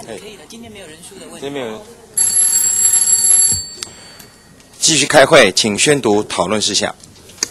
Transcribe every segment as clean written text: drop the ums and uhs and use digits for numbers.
可以的，今天没有人数的问题。 今天没有人。继续开会，请宣读讨论事项。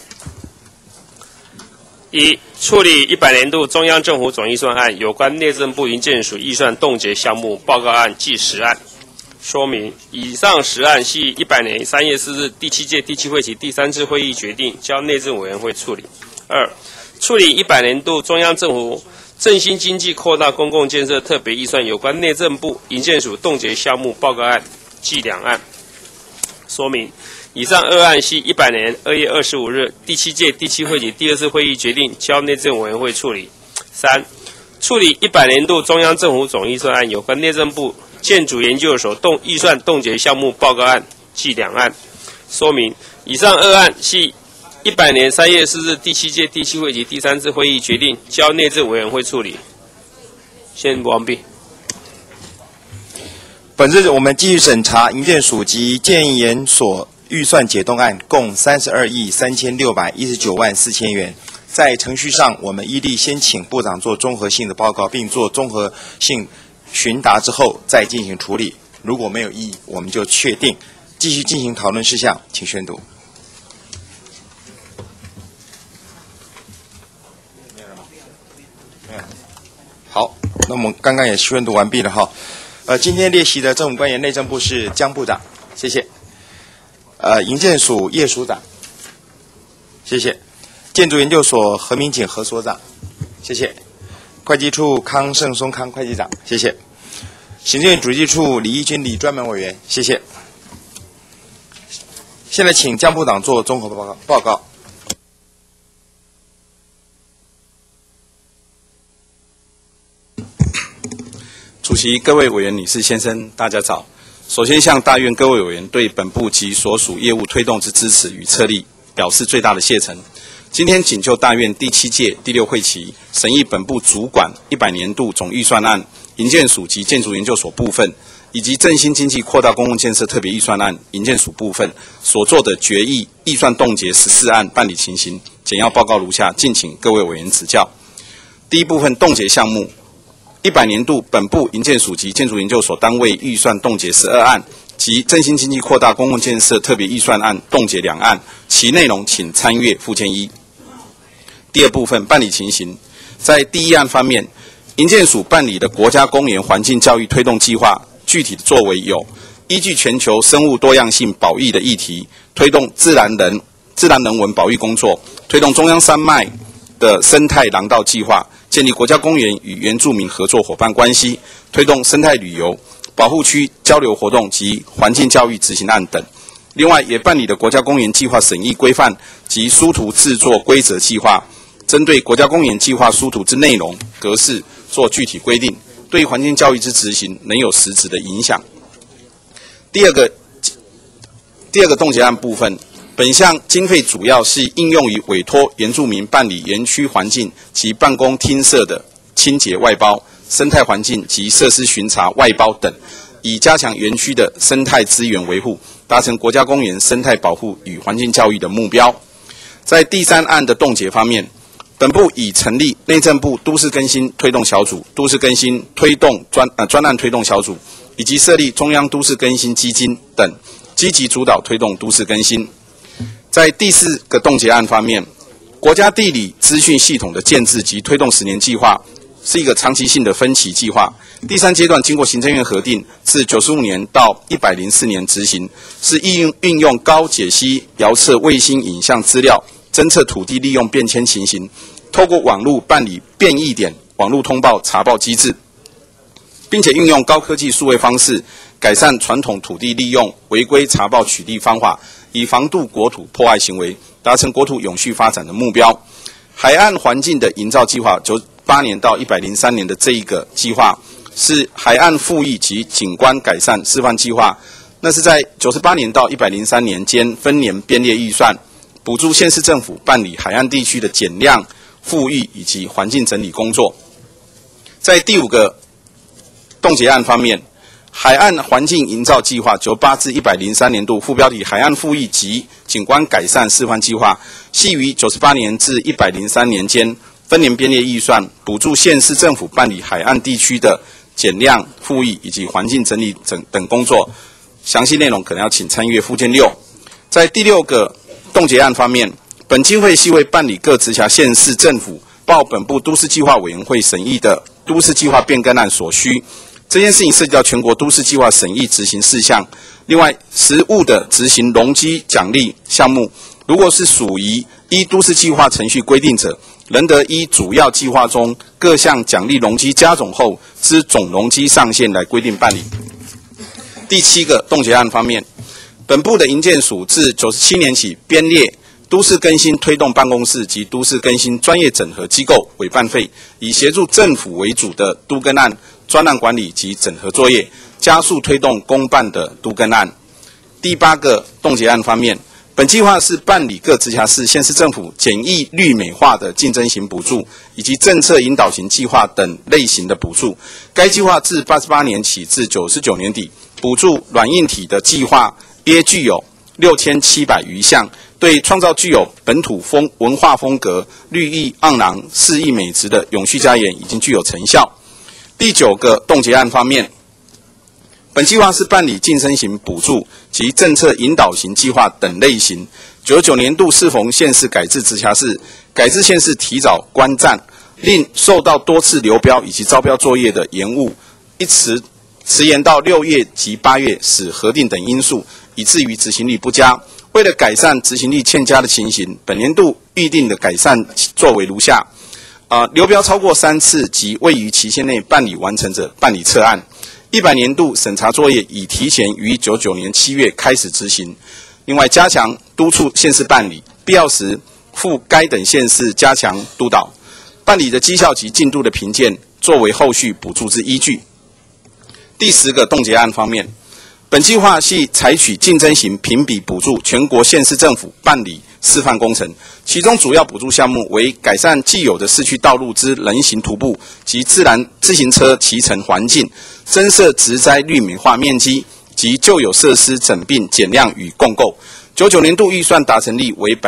一、处理100年度中央政府总预算案有关内政部营建署预算冻结项目报告案计10案。说明：以上10案系100年3月4日第7届第7会期第3次会议决定，交内政委员会处理。2、处理100年度中央政府振兴经济、扩大公共建设特别预算有关内政部营建署冻结项目报告案计2案。说明：以上2案系100年2月25日第7届第7会期第2次会议决定，交内政委员会处理。3、处理100年度中央政府总预算案有关内政部建筑研究所预算冻结项目报告案计2案。说明：以上2案系100年3月4日第7届第7会期第3次会议决定，交内政委员会处理。宣布完毕。 本日我们继续审查营建署及建研所预算解冻案，共32亿3619万4千元。在程序上，我们依例先请部长做综合性的报告，并做综合性询答之后再进行处理。如果没有异议，我们就确定。继续进行讨论事项，请宣读。好，那我们刚刚也宣读完毕了哈。今天列席的政府官员，内政部是江部长，谢谢。营建署叶署长，谢谢。建筑研究所何明景何所长，谢谢。会计处康盛松康会计长，谢谢。行政院主计处李义军李专门委员，谢谢。现在请江部长做综合报告。 主席、各位委员、女士、先生，大家早。首先向大院各位委员对本部及所属业务推动之支持与策力表示最大的谢忱。今天仅就大院第7届第6会期审议本部主管100年度总预算案、营建署及建筑研究所部分，以及振兴经济、扩大公共建设特别预算案、营建署部分所做的决议预算冻结14案办理情形，简要报告如下，敬请各位委员指教。第一部分冻结项目，100年度本部营建署及建筑研究所单位预算冻结12案，及振兴经济扩大公共建设特别预算案冻结2案，其内容请参阅附件1。第二部分办理情形，在第1案方面，营建署办理的国家公园环境教育推动计划，具体的作为有：依据全球生物多样性保育的议题，推动自然人文保育工作，推动中央山脉的生态廊道计划，建立国家公园与原住民合作伙伴关系，推动生态旅游、保护区交流活动及环境教育执行案等。另外，也办理了国家公园计划审议规范及书图制作规则计划，针对国家公园计划书图之内容、格式做具体规定，对环境教育之执行能有实质的影响。第二个冻结案部分，本项经费主要是应用于委托原住民办理园区环境及办公厅舍的清洁外包、生态环境及设施巡查外包等，以加强园区的生态资源维护，达成国家公园生态保护与环境教育的目标。在第3案的冻结方面，本部已成立内政部都市更新推动小组、都市更新推动专案推动小组，以及设立中央都市更新基金等，积极主导推动都市更新。在第4个冻结案方面，国家地理资讯系统的建制及推动10年计划是一个长期性的分期计划，第3阶段经过行政院核定，自95年到104年执行，是运用高解析遥测卫星影像资料，侦测土地利用变迁情形，透过网络办理变异点网络通报查报机制，并且运用高科技数位方式，改善传统土地利用违规查报取缔方法，以防杜国土破坏行为，达成国土永续发展的目标。海岸环境的营造计划98年到103年的这一个计划，是海岸复育及景观改善示范计划，那是在98年到103年间分年编列预算，补助县市政府办理海岸地区的减量、复育以及环境整理工作。在第5个冻结案方面，海岸环境营造计划98至103年度副标题海岸复育及景观改善示范计划，系于98年至103年间分年编列预算，补助县市政府办理海岸地区的减量、复议以及环境整理等工作。详细内容可能要请参阅附件6。在第6个冻结案方面，本基会系为办理各直辖县市政府报本部都市计划委员会审议的都市计划变更案所需。这件事情涉及到全国都市计划审议执行事项。另外，实务的执行容积奖励项目，如果是属于依都市计划程序规定者，仍得依主要计划中各项奖励容积加总后之总容积上限来规定办理。第7个冻结案方面，本部的营建署自97年起编列都市更新推动办公室及都市更新专业整合机构委办费，以协助政府为主的都更案、专案管理及整合作业，加速推动公办的都更案。第8个冻结案方面，本计划是办理各直辖市、县市政府简易绿美化的竞争型补助，以及政策引导型计划等类型的补助。该计划自88年起至99年底，补助软硬体的计划约具有6700余项，对创造具有本土文化风格、绿意盎然、适意美质的永续家园已经具有成效。第9个冻结案方面，本计划是办理晋升型补助及政策引导型计划等类型。99年度适逢县市改制直辖市、改制县市提早观战，令受到多次流标以及招标作业的延误，一迟延到6月及8月，使核定等因素，以至于执行力不佳。为了改善执行力欠佳的情形，本年度预定的改善作为如下：流标超过3次及未于期限内办理完成者，办理撤案。100年度审查作业已提前于99年7月开始执行。另外，加强督促县市办理，必要时赴该等县市加强督导，办理的绩效及进度的评鉴，作为后续补助之依据。第10个冻结案方面，本计划系采取竞争型评比补助全国县市政府办理示范工程，其中主要补助项目为改善既有的市区道路之人行徒步及自行车骑乘环境，增设植栽绿美化面积及旧有设施整并减量与共构。99年度预算达成率为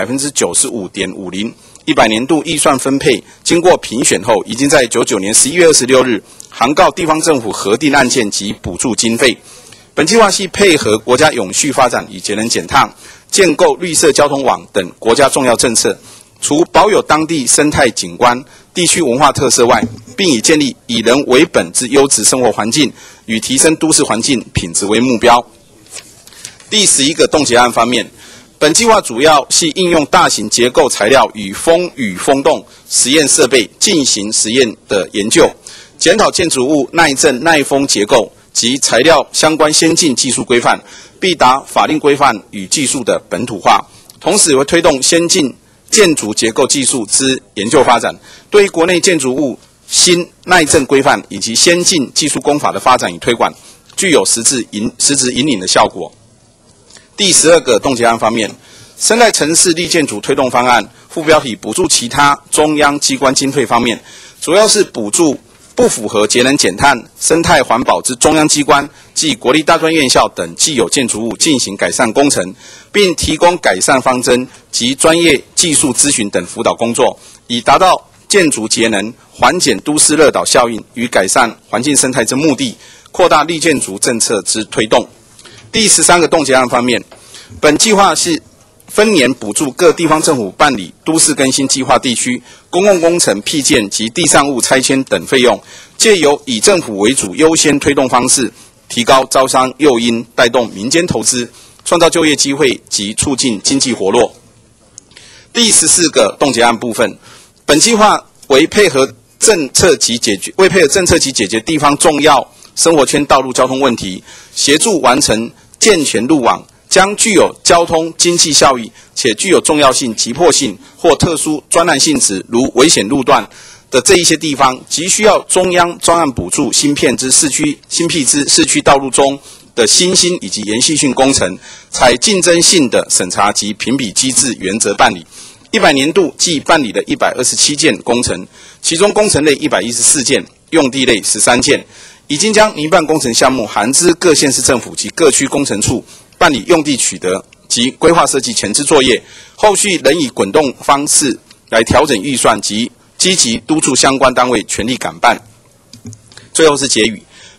95.50%。100年度预算分配经过评选后，已经在99年11月26日函告地方政府核定案件及补助经费。本计划系配合国家永续发展与节能减碳、建构绿色交通网等国家重要政策，除保有当地生态景观、地区文化特色外，并以建立以人为本之优质生活环境与提升都市环境品质为目标。第11个冻结案方面，本计划主要系应用大型结构材料与风雨风洞实验设备进行实验的研究，检讨建筑物耐震耐风结构及材料相关先进技术规范，必达法令规范与技术的本土化，同时也会推动先进建筑结构技术之研究发展，对于国内建筑物新耐震规范以及先进技术工法的发展与推广，具有实质引领的效果。第12个冻结案方面，生态城市绿建筑推动方案副标题补助其他中央机关经费方面，主要是补助不符合节能减碳、生态环保之中央机关及国立大专院校等既有建筑物进行改善工程，并提供改善方针及专业技术咨询等辅导工作，以达到建筑节能、缓减都市热岛效应与改善环境生态之目的，扩大绿建筑政策之推动。第13个冻结案方面，本计划是分年补助各地方政府办理都市更新计划地区公共工程闢建及地上物拆迁等费用，借由以政府为主优先推动方式，提高招商诱因，带动民间投资，创造就业机会及促进经济活络。第14个冻结案部分，本计划为配合政策及解决地方重要生活圈道路交通问题，协助完成健全路网，将具有交通经济效益且具有重要性、急迫性或特殊专案性质，如危险路段的这一些地方，急需要中央专案补助新辟之市区道路中的新兴以及延续性工程，采竞争性的审查及评比机制原则办理。100年度计办理了127件工程，其中工程类114件，用地类13件，已经将民办工程项目函知各县市政府及各区工程处办理用地取得及规划设计前置作业，后续仍以滚动方式来调整预算及积极督促相关单位全力赶办。最后是结语，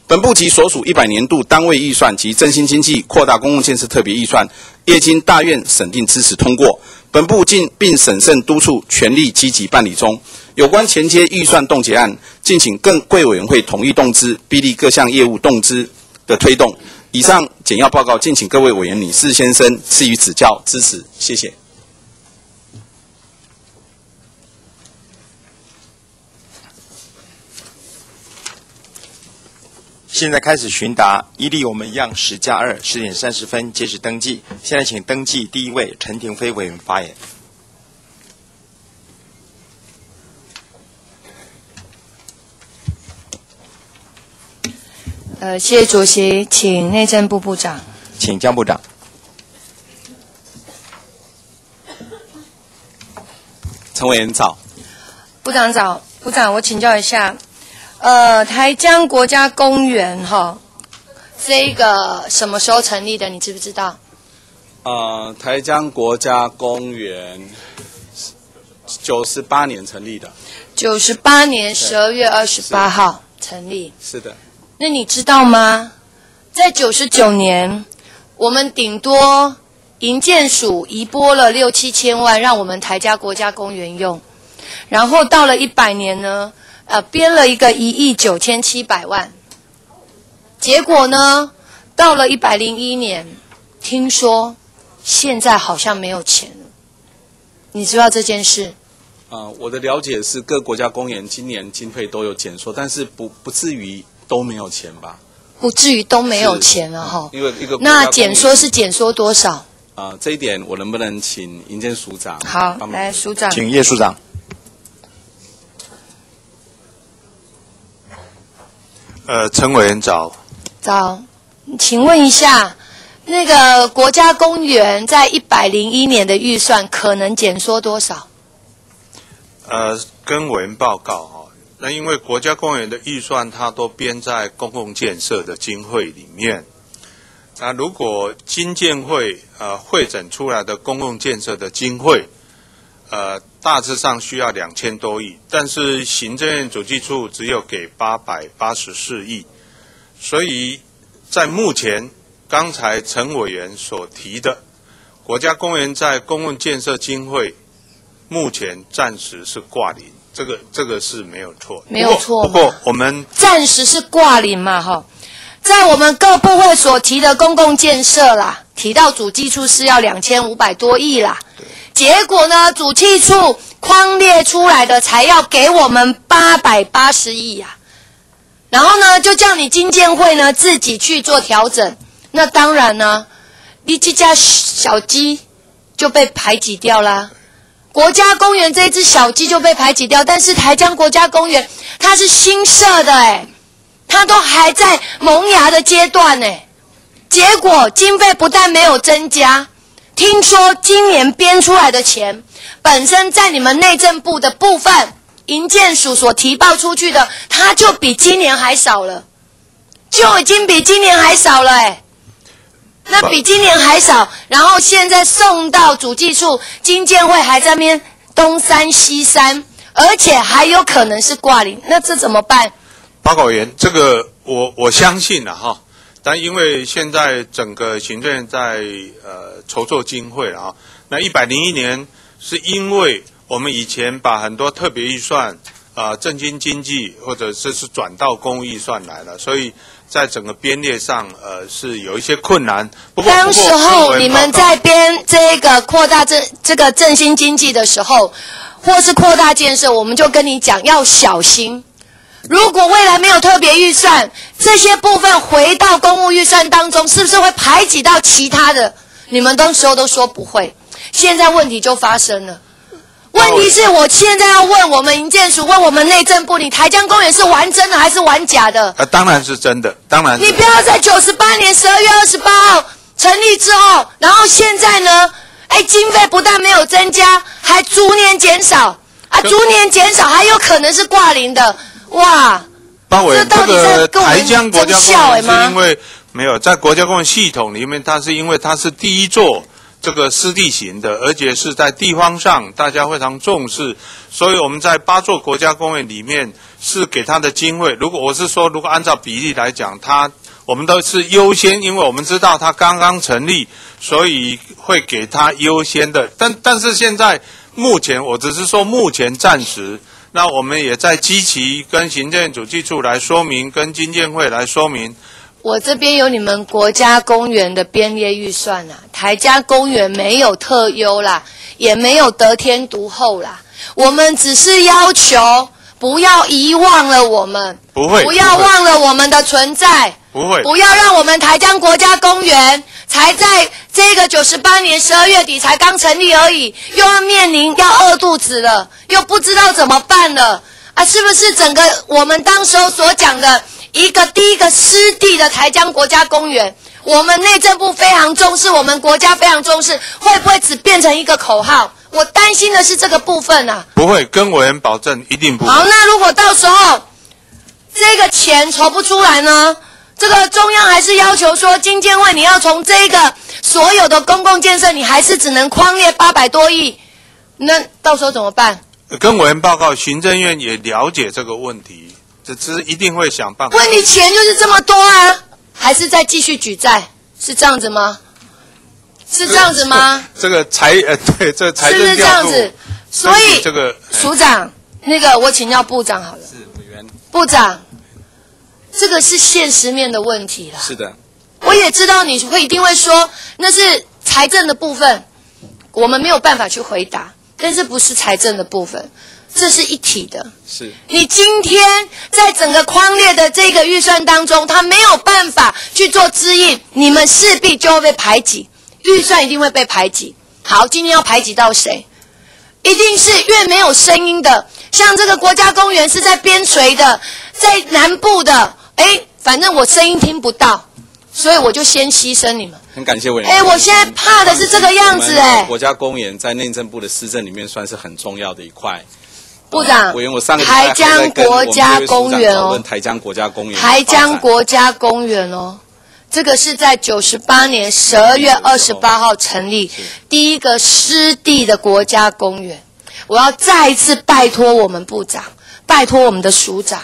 本部及所属100年度单位预算及振兴经济、扩大公共建设特别预算，业经大院审定支持通过。本部并审慎督促全力积极办理中。有关前接预算冻结案，敬请各贵委员会统一动资，逼利各项业务动资的推动。以上简要报告，敬请各位委员女士先生赐予指教支持，谢谢。 现在开始询答，依例我们一样10+2 10点30分截止登记。现在请登记第一位陈廷飞委员发言。 谢谢主席，请内政部部长。 请江部长。 陈委员早。 部长早，部长，我请教一下，台江国家公园这个什么时候成立的？你知不知道？ 台江国家公园98年成立的。 98年12月28号成立。 是的。 那你知道吗？在99年，我们顶多营建署移拨了6、7千万，让我们台江国家公园用。然后到了100年呢，编了一个1亿9700万。结果呢，到了101年，听说现在好像没有钱了。你知道这件事？ 我的了解是各国家公园今年经费都有减缩，但是不至于都没有钱吧？ 不至于都没有钱了哈。 因为一个那减缩是减缩多少？ 这一点我能不能请营建署长？ 好，来署长。 请叶署长。 陈委员早。 早，请问一下，那个国家公园在101年的预算可能减缩多少？ 跟委员报告哈。那因为国家公园的预算，它都编在公共建设的经费里面。那如果经建会汇整出来的公共建设的经费，大致上需要2000多亿，但是行政院主计处只有给884亿，所以在目前刚才陈委员所提的国家公园在公共建设经费，目前暂时是挂零。这个是没有错， 没有错。 不过我们暂时是挂零嘛，哈，在我们各部会所提的公共建设啦，提到主计处是要2500多亿啦，结果呢，主计处框列出来的才要给我们880亿呀，然后呢，就叫你经建会呢自己去做调整，那当然呢，你这家小鸡就被排挤掉啦。国家公园这只小鸡就被排挤掉，但是台江国家公园它是新设的它都还在萌芽的阶段结果经费不但没有增加，听说今年编出来的钱，本身在你们内政部的部分，营建署所提报出去的，它就比今年还少了，就已经比今年还少了那比今年还少，然后现在送到主计处，经建会还在那边东删西删，而且还有可能是挂零，那这怎么办？ 报告员，这个我相信了哈，但因为现在整个行政院在筹措经费了哈，那101年是因为我们以前把很多特别预算振兴经济或者是转到公务预算来了，所以在整个编列上是有一些困难。不过当时候你们在编这个扩大这个振兴经济的时候，或是扩大建设，我们就跟你讲要小心。如果未来没有特别预算，这些部分回到公务预算当中，是不是会排挤到其他的？你们当时候都说不会，现在问题就发生了。问题是我现在要问我们营建署，问我们内政部，你台江公园是玩真的还是玩假的？ 当然是真的，当然。 你不要在98年12月28号成立之后，然后现在呢，经费不但没有增加，还逐年减少逐年减少，还有可能是挂零的，哇！ 这到底在跟我台江们国家争笑公园是因为没有在国家公园系统里面，它是因为它是第一座这个湿地型的，而且是在地方上大家非常重视，所以我们在8座国家公园里面是给它的经费。如果按照比例来讲，我们都是优先，因为我们知道它刚刚成立，所以会给它优先的。但是现在目前我只是说目前暂时，那我们也在积极跟行政主计处来说明，跟经建会来说明。 我这边有你们国家公园的编列预算啦，台江公园没有特优啦，也没有得天独厚啦，我们只是要求不要遗忘了我们，不要忘了我们的存在，不要让我们台江国家公园才在这个98年12月底才刚成立而已，又要面临要饿肚子了，又不知道怎么办了啊！是不是整个我们当时候所讲的第一个湿地的台江国家公园，我们内政部非常重视，我们国家非常重视，会不会只变成一个口号？我担心的是这个部分啊。 不会，跟委员保证一定不会。 好，那如果到时候这个钱筹不出来呢？这个中央还是要求说，经建会你要从这个所有的公共建设，你还是只能匡列800多亿，那到时候怎么办？ 跟委员报告，行政院也了解这个问题。只是一定会想办法。 问题钱就是这么多啊，还是再继续举债？是这样子吗？是这样子吗？ 这个对，这财政调度是不是这样子？ 所以这个署长，我请教部长好了。 是委员。 部长，这个是现实面的问题啦。 是的。 我也知道你一定会说那是财政的部分，我们没有办法去回答，但是不是财政的部分。这是一体的， 是你今天在整个匡列的这个预算当中，他没有办法去做支应，你们势必就会被排挤，预算一定会被排挤。好，今天要排挤到谁？一定是越没有声音的，像这个国家公园是在边陲的，在南部的，反正我声音听不到，所以我就先牺牲你们。 很感谢委员。 我现在怕的是这个样子国家公园在内政部的施政里面算是很重要的一块。 部长， 委员，我上个台江国家公园哦， 台江国家公园， 台江国家公园哦，这个是在98年12月28号成立，第一个湿地的国家公园。我要再一次拜托我们部长，拜托我们的署长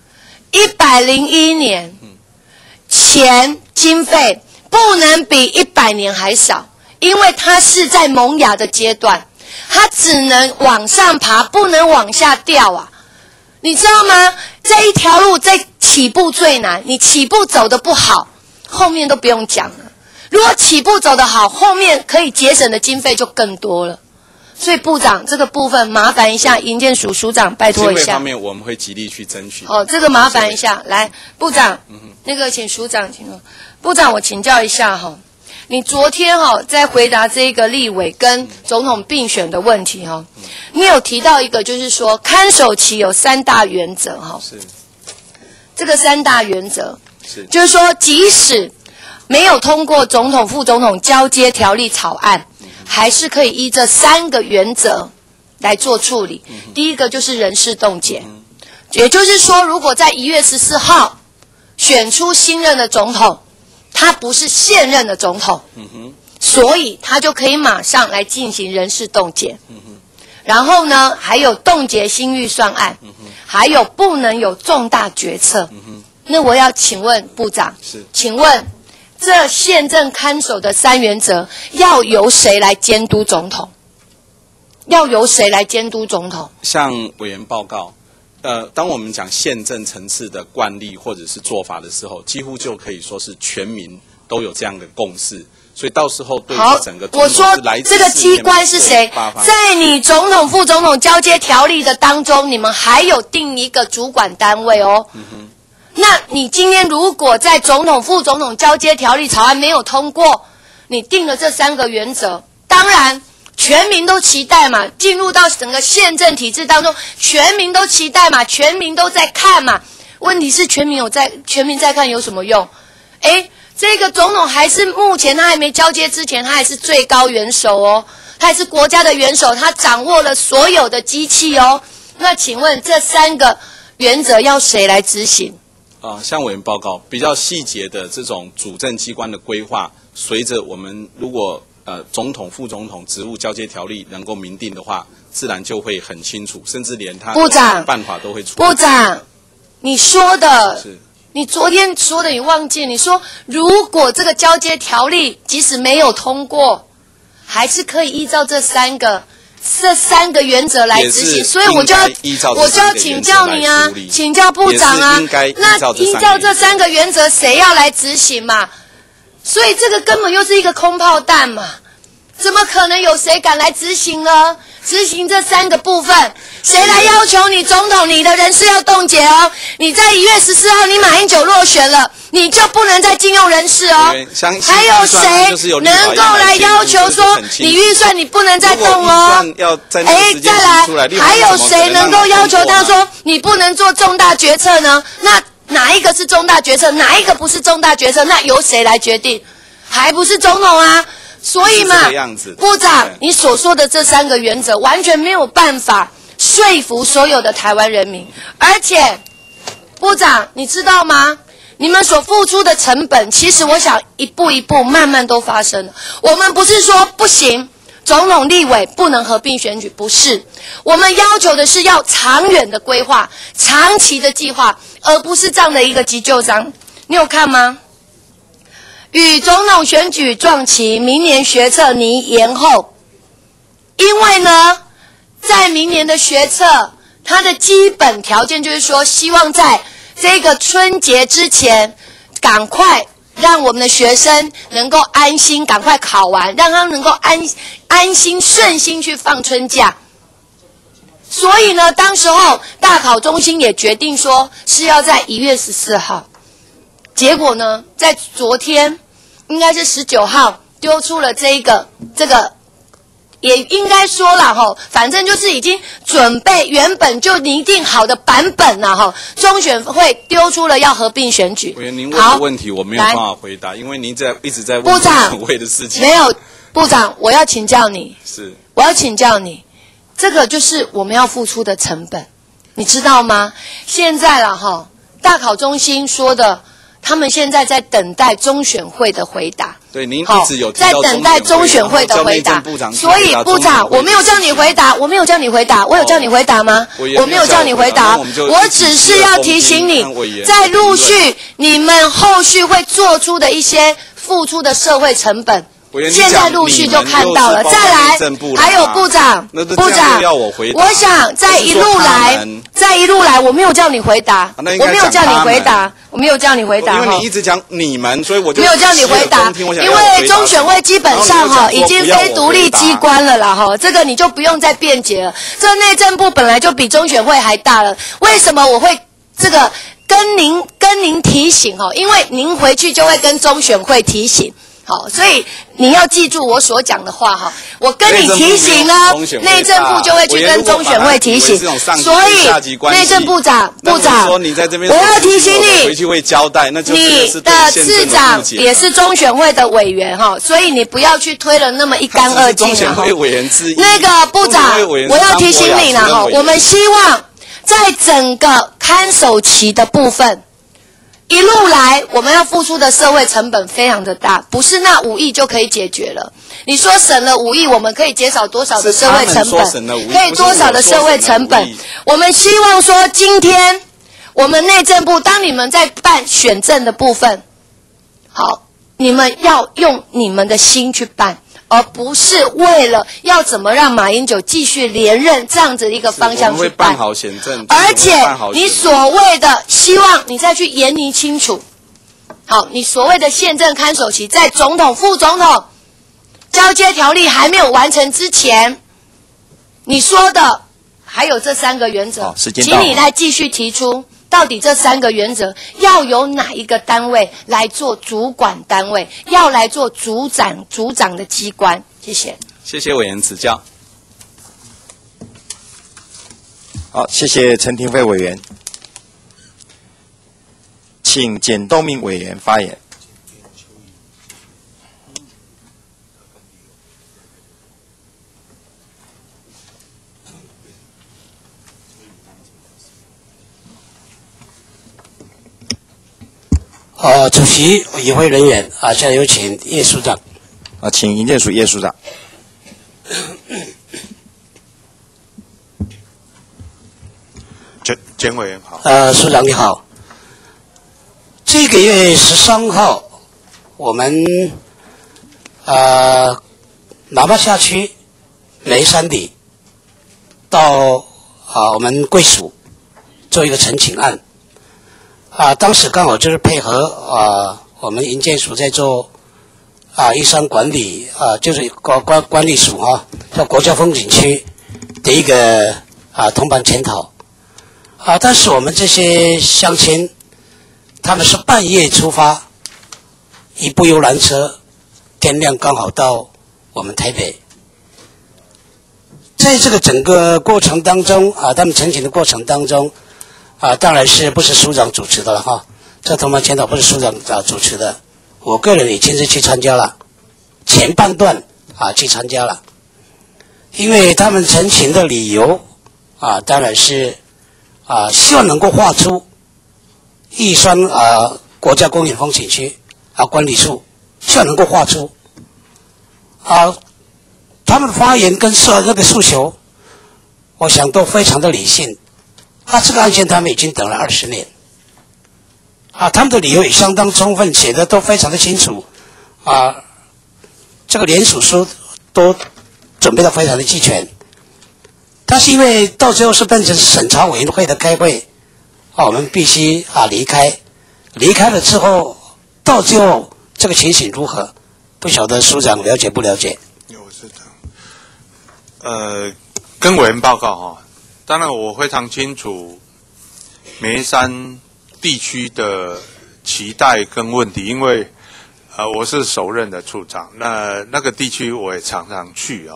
，101年钱经费不能比100年还少，因为它是在萌芽的阶段。它只能往上爬，不能往下掉啊！你知道吗？这一条路在起步最难，你起步走得不好，后面都不用讲了。如果起步走得好，后面可以节省的经费就更多了。所以部长这个部分麻烦一下，营建署署长拜托一下。 经费方面我们会极力去争取。 这个麻烦一下，来部长，请署长请说。部长，我请教一下哈。你昨天在回答这个立委跟总统并选的问题你有提到一个，就是说看守期有3大原则是。 这个3大原则是， 就是说即使没有通过总统副总统交接条例草案，还是可以依这3个原则来做处理。第一个就是人事冻结，也就是说，如果在1月14号选出新任的总统，他不是现任的总统，所以他就可以马上来进行人事冻结。然后呢，还有冻结新预算案，还有不能有重大决策。那我要请问部长，请问这宪政看守的3原则要由谁来监督总统？要由谁来监督总统？ 向委员报告。当我们讲宪政层次的惯例或者是做法的时候，几乎就可以说是全民都有这样的共识，所以到时候对整个我说这个机关是谁？在你总统副总统交接条例的当中，你们还有定一个主管单位哦。那你今天如果在总统副总统交接条例草案没有通过，你定了这3个原则，当然全民都期待嘛，进入到整个宪政体制当中，全民都期待嘛，全民都在看嘛。问题是全民在看有什么用？这个总统还是目前他还没交接之前，他还是最高元首哦，他还是国家的元首，他掌握了所有的机器哦。那请问这3个原则要谁来执行？ 向委员报告，比较细节的这种主政机关的规划，随着我们如果总统、副总统职务交接条例能够明定的话，自然就会很清楚，甚至连他部长办法都会出。 部长，你说的是。 你昨天说的你忘记，你说如果这个交接条例即使没有通过，还是可以依照这三个原则来执行，所以我就要请教你啊，请教部长啊，那依照这3个原则，谁要来执行嘛？所以这个根本又是一个空炮弹嘛，怎么可能有谁敢来执行呢？执行这3个部分，谁来要求你总统你的人事要冻结哦？你在1月14号你马英九落选了，你就不能再禁用人事哦。还有谁能够来要求说你预算你不能再动哦？再来，还有谁能够要求他说你不能做重大决策呢？那哪一个是重大决策，哪一个不是重大决策？那由谁来决定？还不是总统啊？所以嘛，部长，你所说的这3个原则完全没有办法说服所有的台湾人民。而且，部长，你知道吗？你们所付出的成本，其实我想一步一步慢慢都发生了。我们不是说不行，总统、立委不能合并选举，不是。我们要求的是要长远的规划、长期的计划，而不是这样的一个急救章。你有看吗？与总统选举撞期，明年学测拟延后。因为呢，在明年的学测，它的基本条件就是说，希望在这个春节之前，赶快让我们的学生能够安心，赶快考完，让他能够安心顺心去放春假。所以呢，当时候大考中心也决定说是要在1月14号。结果呢，在昨天。应该是19号丢出了这个也应该说了齁，反正就是已经准备原本就拟定好的版本了齁。中选会丢出了要合并选举。 委员，您问的问题我没有办法回答，因为您一直在问中选会的事情。 没有，部长，我要请教你。 是， 我要请教你，这个就是我们要付出的成本，你知道吗？现在了齁，大考中心说的。他们现在在等待中选会的回答。 对，您一直有提到在等待中选会的回答。所以部长，我没有叫你回答，我没有叫你回答，我有叫你回答吗？我没有叫你回答，我只是要提醒你，在陆续你们后续会做出的一些付出的社会成本。现在陆续就看到了，再来，还有部长，我想在一路来，我没有叫你回答，我没有叫你回答，我没有叫你回答， 因为你一直讲你们，所以我就没有叫你回答，因为中选会基本上已经非独立机关了啦这个你就不用再辩解了。这内政部本来就比中选会还大了，为什么我会这个跟您提醒因为您回去就会跟中选会提醒。好，所以你要记住我所讲的话我跟你提醒呢，内政部就会去跟中选会提醒，所以内政部长，我要提醒你， 回去会交代，那就是你的次长也是中选会的委员所以你不要去推了那么一干二净那个部长，我要提醒你了我们希望在整个看守期的部分。一路来，我们要付出的社会成本非常的大，不是那5亿就可以解决了。你说省了5亿，我们可以减少多少的社会成本？可以多少的社会成本？我们希望说，今天我们内政部，当你们在办选政的部分，好，你们要用你们的心去办。而不是为了要怎么让马英九继续连任这样子的一个方向去办，而且你所谓的希望你再去研拟清楚，好，你所谓的宪政看守期在总统、副总统交接条例还没有完成之前，你说的还有这3个原则，请你来继续提出。到底这3个原则要由哪一个单位来做主管单位，要来做组长的机关？谢谢。 谢谢委员指教。 好，谢谢陈廷飞委员，请简东明委员发言。 主席、委员会人员现在有请叶署长。 请营建署叶署长。 简委员好。 署长你好。这个月13号，我们喇叭下区梅山里到我们贵署做一个陈情案。当时刚好就是配合我们营建署在做玉山管理就是管理署叫国家风景区的一个通盘检讨。但是我们这些乡亲，他们是半夜出发，一部游览车，天亮刚好到我们台北。在这个整个过程当中他们陈情的过程当中当然是不是署长主持的了哈，这通盘检讨不是署长主持的，我个人也亲自去参加了，前半段去参加了，因为他们陈情的理由当然是希望能够划出玉山国家公园风景区管理处，希望能够划出他们的发言跟那个诉求，我想都非常的理性。这个案件他们已经等了20年他们的理由也相当充分，写的都非常的清楚这个联署书都准备的非常的齐全。但是因为到最后是变成审查委员会的开会我们必须离开了之后，到最后这个情形如何，不晓得署长了解不了解？ 我知道。跟委员报告当然我非常清楚梅山地区的期待跟问题，因为我是首任的处长，那个地区我也常常去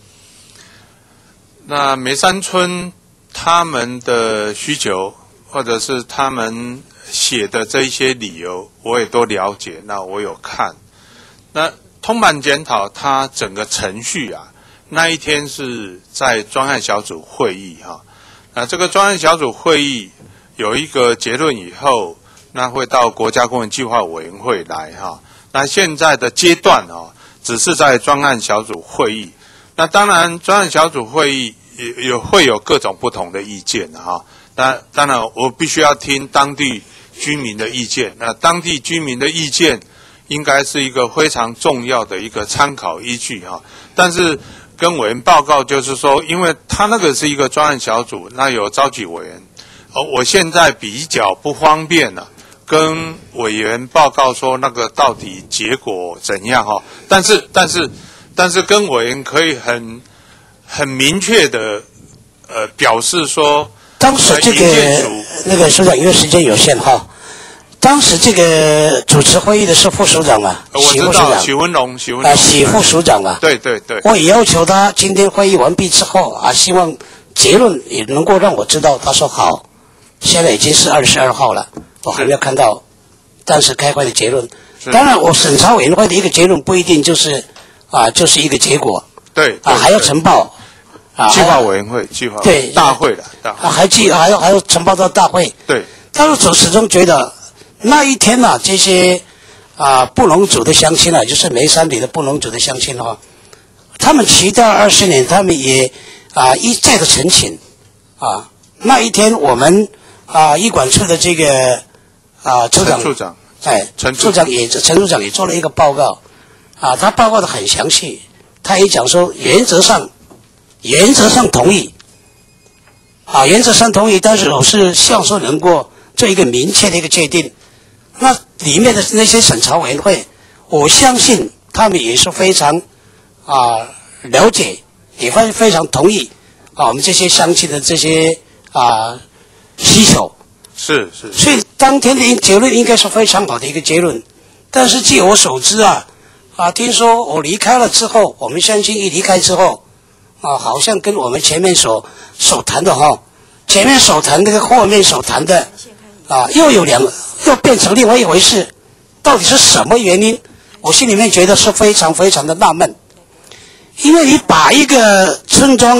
那梅山村他们的需求，或者是他们写的这一些理由，我也都了解，那我有看。那通盘检讨它整个程序那一天是在专案小组会议那这个专案小组会议有一个结论以后，那会到国家公园计划委员会来那现在的阶段只是在专案小组会议。那当然专案小组会议也会有各种不同的意见那当然我必须要听当地居民的意见，那当地居民的意见应该是一个非常重要的一个参考依据但是跟委员报告就是说，因为他那个是一个专案小组，那有召集委员我现在比较不方便跟委员报告说那个到底结果怎样但是跟委员可以很明确的表示说， 当时这个那个署长因为时间有限当时这个主持会议的是副署长我知道许文龙许副署长对对对， 我也要求他今天会议完毕之后希望结论也能够让我知道。他说好，现在已经是22号了，我还没有看到当时开会的结论。当然我审查委员会的一个结论不一定就是就是一个结果， 对还要呈报计划委员会对大会还要呈报到大会。 对， 但是我始终觉得那一天这些布农族的乡亲就是梅山里的布农族的乡亲他们期待20年，他们也一再的陈情那一天我们医管处的这个处长陈处长也做了一个报告他报告的很详细，他也讲说原则上同意原则上同意，但是我是希望说能够做一个明确的一个界定。那里面的那些审查委员会，我相信他们也是非常了解，也会非常同意我们这些乡亲的这些需求。 是， 所以当天的结论应该是非常好的一个结论。但是据我所知听说我离开了之后，我们乡亲一离开之后好像跟我们前面所谈的前面所谈的跟后面所谈的又变成另外一回事，到底是什么原因？我心里面觉得是非常非常的纳闷。因为你把一个村庄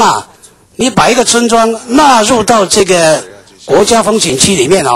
纳入到这个国家风景区里面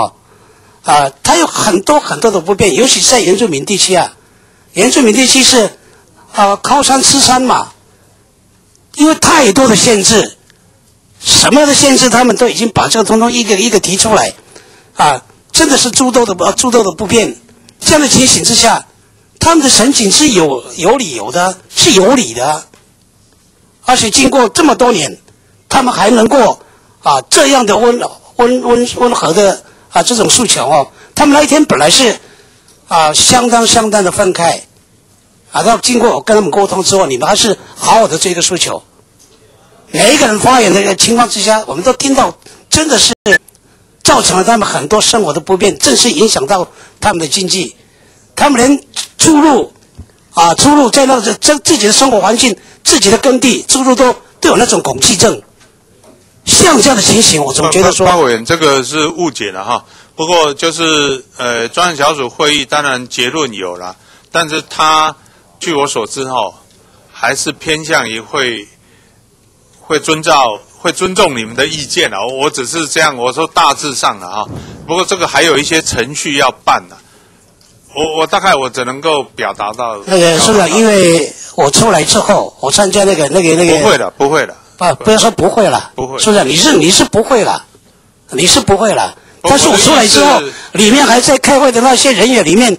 它有很多很多的不便，尤其在原住民地区原住民地区是靠山吃山嘛，因为太多的限制，什么样的限制他们都已经把这个通通一个一个提出来，真的是诸多的不便。这样的情形之下，他们的申请是有理由的，是有理的，而且经过这么多年，他们还能够这样的温和的这种诉求哦，他们那一天本来是相当的愤慨到经过我跟他们沟通之后，你们还是好好的这个诉求。每一个人发言的情况之下，我们都听到，真的是造成了他们很多生活的不便，正是影响到他们的经济，他们连出入在那个自己的生活环境、自己的耕地出入都有那种恐惧症。像这样的情形，我总觉得说， 包委员这个是误解了哈。不过就是专案小组会议当然结论有了，但是他据我所知还是偏向于会遵重你们的意见了。我只是这样，我说大致上了哈。不过这个还有一些程序要办了。我大概我只能够表达到是的，因为我出来之后，我参加那个不会了。 不要说不会了，不会，是不是？你是不会了，但是我出来之后，里面还在开会的那些人员里面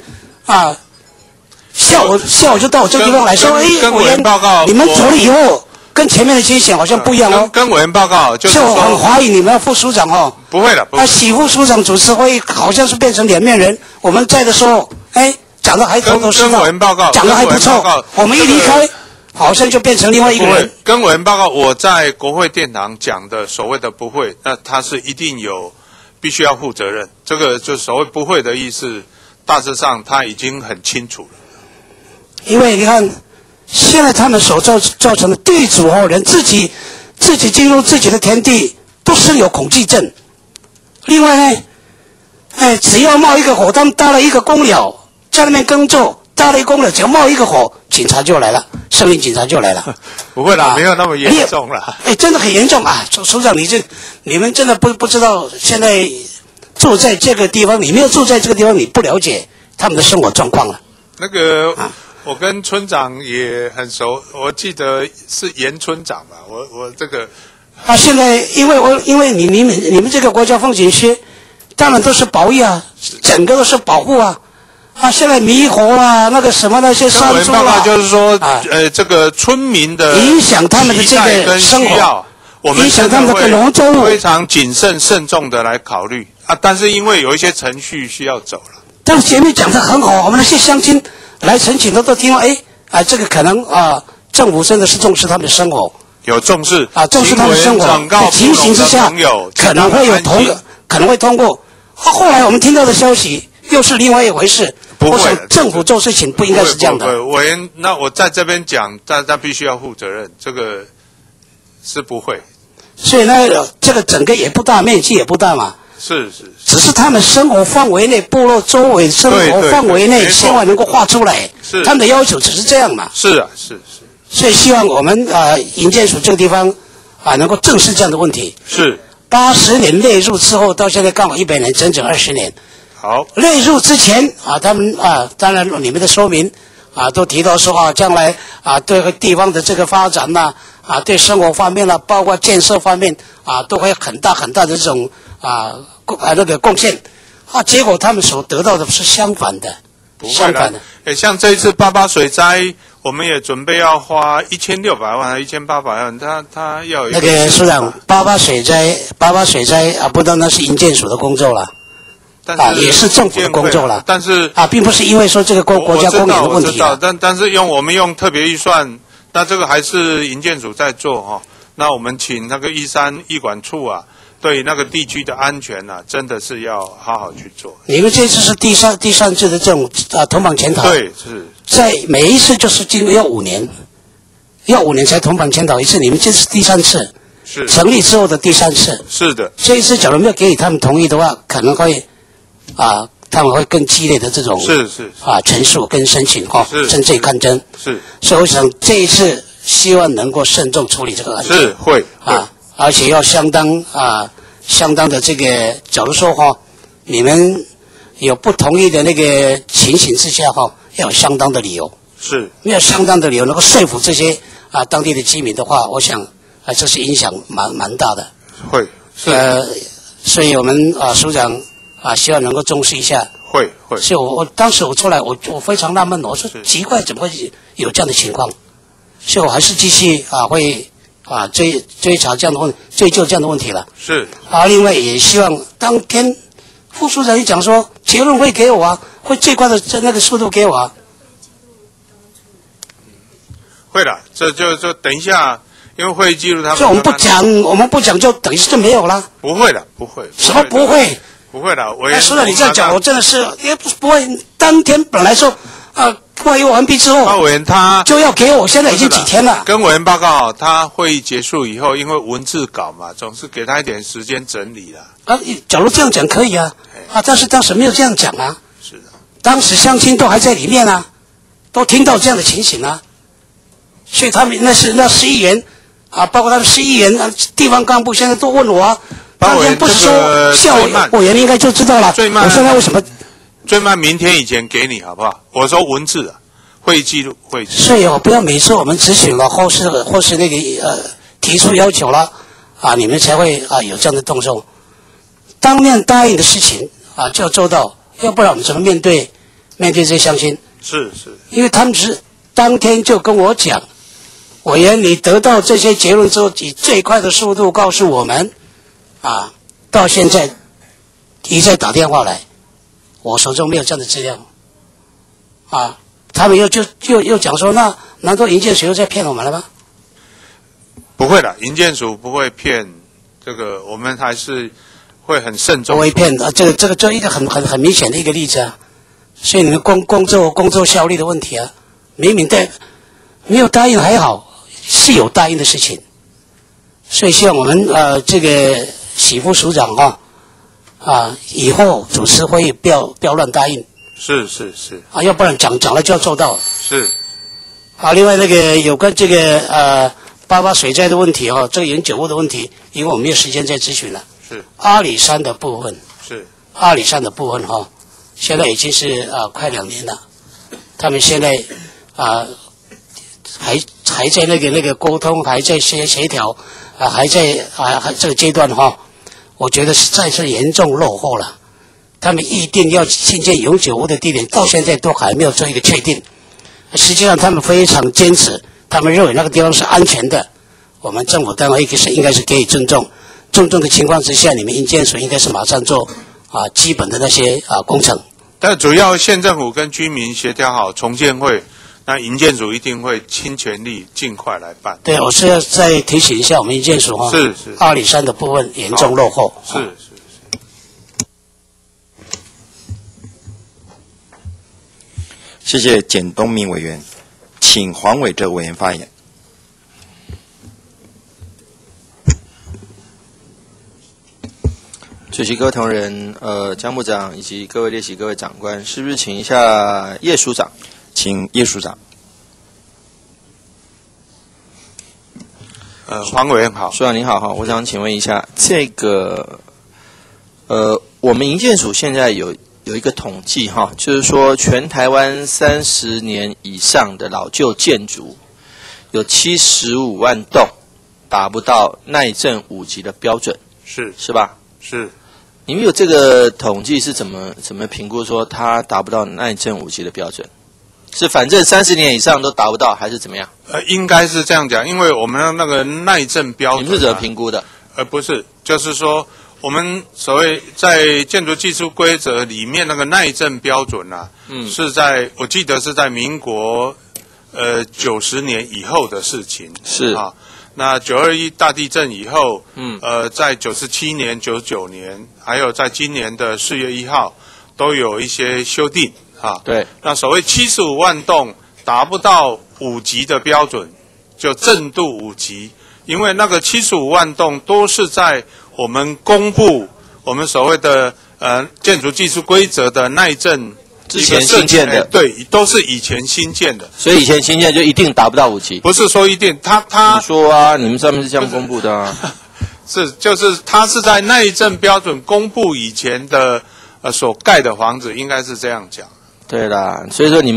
下午就到我这个地方来说， 委员报告， 你们走了以后，跟前面的情形好像不一样哦。 跟委员报告就是说， 我很怀疑你们副署长不会了， 许副署长主持会议好像是变成脸面人。我们在的时候，讲的还头头是道， 跟委员报告讲的还不错。我们一离开，好像就变成另外一个人。 跟委员报告，我在国会殿堂讲的所谓的不会，那他是一定必须要负责任。这个就所谓不会的意思，大致上他已经很清楚了。 因为你看，现在他们所造成的地主连自己进入自己的田地都生有恐惧症。另外呢，只要冒一个火，他们搭了一个公鸟在那边耕作，搭了一个公鸟，只要冒一个火，警察就来了，森林警察就来了。 不会啦，没有那么严重啦。 真的很严重啊！署长，你们真的不知道，现在住在这个地方，你没有住在这个地方，你不了解他们的生活状况了。 那个我跟村长也很熟，我记得是严村长吧。我这个现在因为你们这个国家风景区，当然都是保育整个都是保护现在猕猴那个什么那些山猪就是说这个村民的影响他们的这个生活， 我们影响他们的农作物， 非常谨慎慎重的来考虑但是因为有一些程序需要走了。 但是前面讲的很好，我们那些乡亲来申请都听到，这个可能政府真的是重视他们的生活， 有重视重视他们的生活的情形之下，可能会通过。后来我们听到的消息又是另外一回事。我想政府做事情不应该是这样的。 那我在这边讲，大家必须要负责任，这个是不会。 所以呢，这个整个也不大，面积也不大嘛。 是。 只是他们生活范围内、部落周围生活范围内，希望能够画出来。是。他们的要求只是这样嘛。 是。 所以希望我们营建署这个地方能够正视这样的问题。 是。 80年内入之后，到现在刚好100年，整整20年。 好， 内入之前他们当然你们的说明都提到说将来对地方的这个发展对生活方面包括建设方面都会很大的这种那个贡献结果他们所得到的是相反的， 像这一次88水灾，我们也准备要花1600万还1800万，他要有一个那个署长88水灾不单单是营建署的工作了。也是政府的工作了， 但是并不是因为说这个国家公园的问题但是我们用特别预算，那这个还是营建署在做那我们请那个13艺管处对那个地区的安全真的是要好好去做。 你们这次是第三次的这种同榜检讨， 对，是在每一次就是经过要5年才同榜检讨一次，你们这是第3次， 是成立之后的第3次， 是的。 这一次假如没有给予他们同意的话，可能会他们会更激烈的这种陈述跟申请针罪刊登是， 所以我想这一次希望能够慎重处理这个案件， 是会而且要相当的这个，假如说你们有不同意的那个情形之下要有相当的理由。 是没有相当的理由能够说服这些当地的居民的话，我想这是影响蛮大的。 会所以我们署长希望能够重视一下。 会。 所以我当时我出来，我非常纳闷，我说奇怪，怎么会有这样的情况？所以我还是继续会追查这样的追究这样的问题了。 是另外也希望当天副署长也讲说，结论会给我会最快的那个速度给我会的，这就等一下，因为会议记录他们。 所以我们不讲就等于就没有了。 不会的，不会。 什么不会？ 不会的，我也。 署长你这样讲，我真的是也不会。当天本来说会议完毕之后， 委员他就要给我，现在已经几天了。 跟委员报告，他会议结束以后，因为文字稿嘛，总是给他一点时间整理了。 假如这样讲可以但是当时没有这样讲是的。 当时乡亲都还在里面都听到这样的情形所以他们那市议员包括他们市议员地方干部现在都问我当天不说，下午委员应该就知道了。我现在为什么？ 最慢明天以前给你好不好？我说文字会议记录会议记录。 所以不要每次我们咨询了或是那个提出要求了你们才会有这样的动作。当面答应的事情就要做到，要不然我们怎么面对这些乡亲？ 是。 因为他们是当天就跟我讲，委员你得到这些结论之后，以最快的速度告诉我们到现在一再打电话来，我手中没有这样的资料他们又讲说，那难道营建署又在骗我们了吗？ 不会的，营建署不会骗，这个我们还是会很慎重。 不会骗这个就一个很明显的一个例子所以你们工作效率的问题明明没有答应还好，是有答应的事情，所以希望我们这个许副署长以后主持会议不要乱答应。 是要不然讲了就要做到。 是另外那个有关这个八八水灾的问题这个永久物的问题，因为我没有时间再咨询了。 是阿里山的部分现在已经是快2年了，他们现在还在那个沟通，还在协调还在这个阶段我觉得实在是严重落后了。他们一定要新建永久屋的地点，到现在都还没有做一个确定。实际上他们非常坚持，他们认为那个地方是安全的。我们政府单位应该是给予尊重的情况之下，你们营建署应该是马上做基本的那些工程。 但主要县政府跟居民协调好重建会，那营建署一定会倾全力尽快来办。 对，我是要再提醒一下我们营建署是阿里山的部分严重落后。 是。 谢谢简东明委员，请黄伟哲委员发言。 主席、各位同仁、江部长以及各位列席、各位长官，是不是请一下叶署长？ 请叶署长。 黄委员好， 署长您好我想请问一下，这个我们营建署现在有一个统计就是说全台湾30年以上的老旧建筑有75万栋达不到耐震5级的标准，是吧？ 是。 你们有这个统计是怎么评估说它达不到耐震5级的标准？是反正30年以上都达不到，还是怎么样？ 应该是这样讲，因为我们那个耐震标准， 你们是怎么评估的？ 不是，就是说我们所谓在建筑技术规则里面那个耐震标准是我记得是在民国90年以后的事情。 是那921大地震以后，在97年、99年，还有在今年的4月1号，都有一些修订对。 那所谓75万栋达不到5级的标准，就震度5级，因为那个75万栋都是在我们公布我们所谓的建筑技术规则的耐震。 之前新建的， 对，都是以前新建的， 所以以前新建就一定达不到5级？ 不是说一定，他你说你们上面是这样公布的就是他是在耐震标准公布以前的所盖的房子，应该是这样讲。 对啦，所以说你们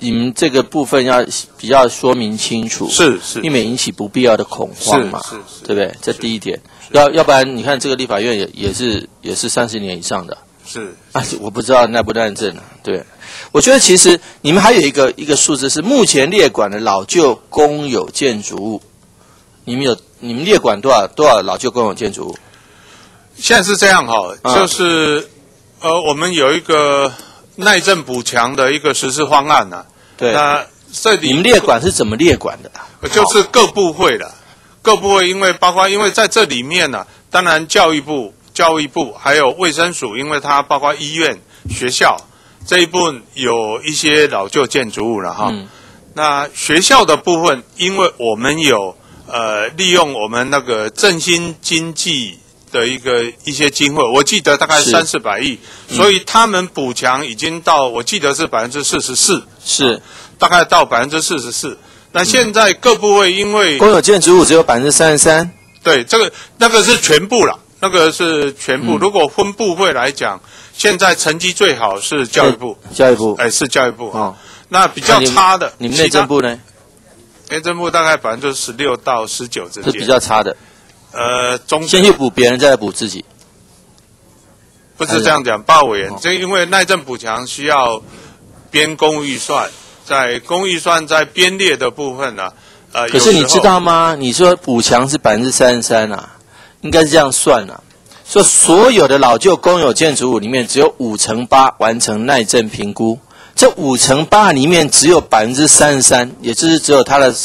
你们这个部分要比较说明清楚， 是， 避免引起不必要的恐慌嘛， 是， 对不对？这第一点，要不然你看这个立法院也是30年以上的， 是啊，我不知道耐不耐震啊。对，我觉得其实你们还有一个数字是目前列管的老旧公有建筑物，你们列管多少老旧公有建筑物？ 现在是这样哈，就是我们有一个耐震补强的一个实施方案呐。 对， 那这里你们列管是怎么列管的？ 就是各部会的，各部会因为在这里面呢，当然教育部还有卫生署，因为它包括医院、学校这一部分有一些老旧建筑物了哈。那学校的部分，因为我们有利用我们那个振兴经济的一些经费，我记得大概300-400亿，所以他们补强已经到，我记得是44%， 是大概到44%。那现在各部位因为公有建筑物只有33%， 对，那个是全部了，那个是全部。如果分部会来讲，现在成绩最好是教育部，是教育部哦。那比较差的， 你们内政部呢？ 内政部大概16%到19%之间， 是比较差的。 中先去补别人，再来补自己， 不是这样讲。鲍委员，这因为耐震补强需要编公务预算，在公务预算在编列的部分呢， 可是你知道吗？你说补强是33%啊，应该是这样算啊。说所有的老旧公有建筑物里面，只有8%完成耐震评估，这8%里面只有33%，也就是只有它的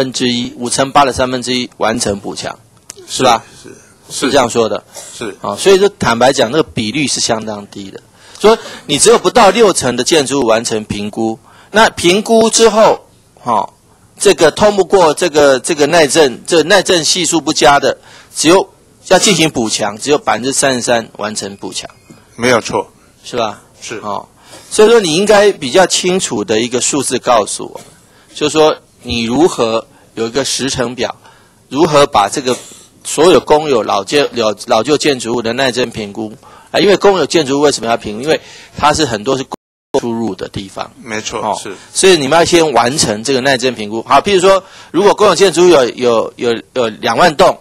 1/3，5×8的1/3完成补强。是吧？是这样说的。 是啊，所以说坦白讲，那个比率是相当低的。说你只有不到60%的建筑物完成评估，那评估之后，这个通不过这个耐震，这耐震系数不佳的，只有要进行补强，只有33%完成补强， 没有错， 是吧？ 是所以说你应该比较清楚的一个数字告诉我们，就是说你如何有一个时程表，如何把这个所有公有老旧建筑物的耐震评估因为公有建筑物为什么要评估？因为它是很多是出入的地方， 没错，是。 所以你们要先完成这个耐震评估。好，譬如说，如果公有建筑物有2万栋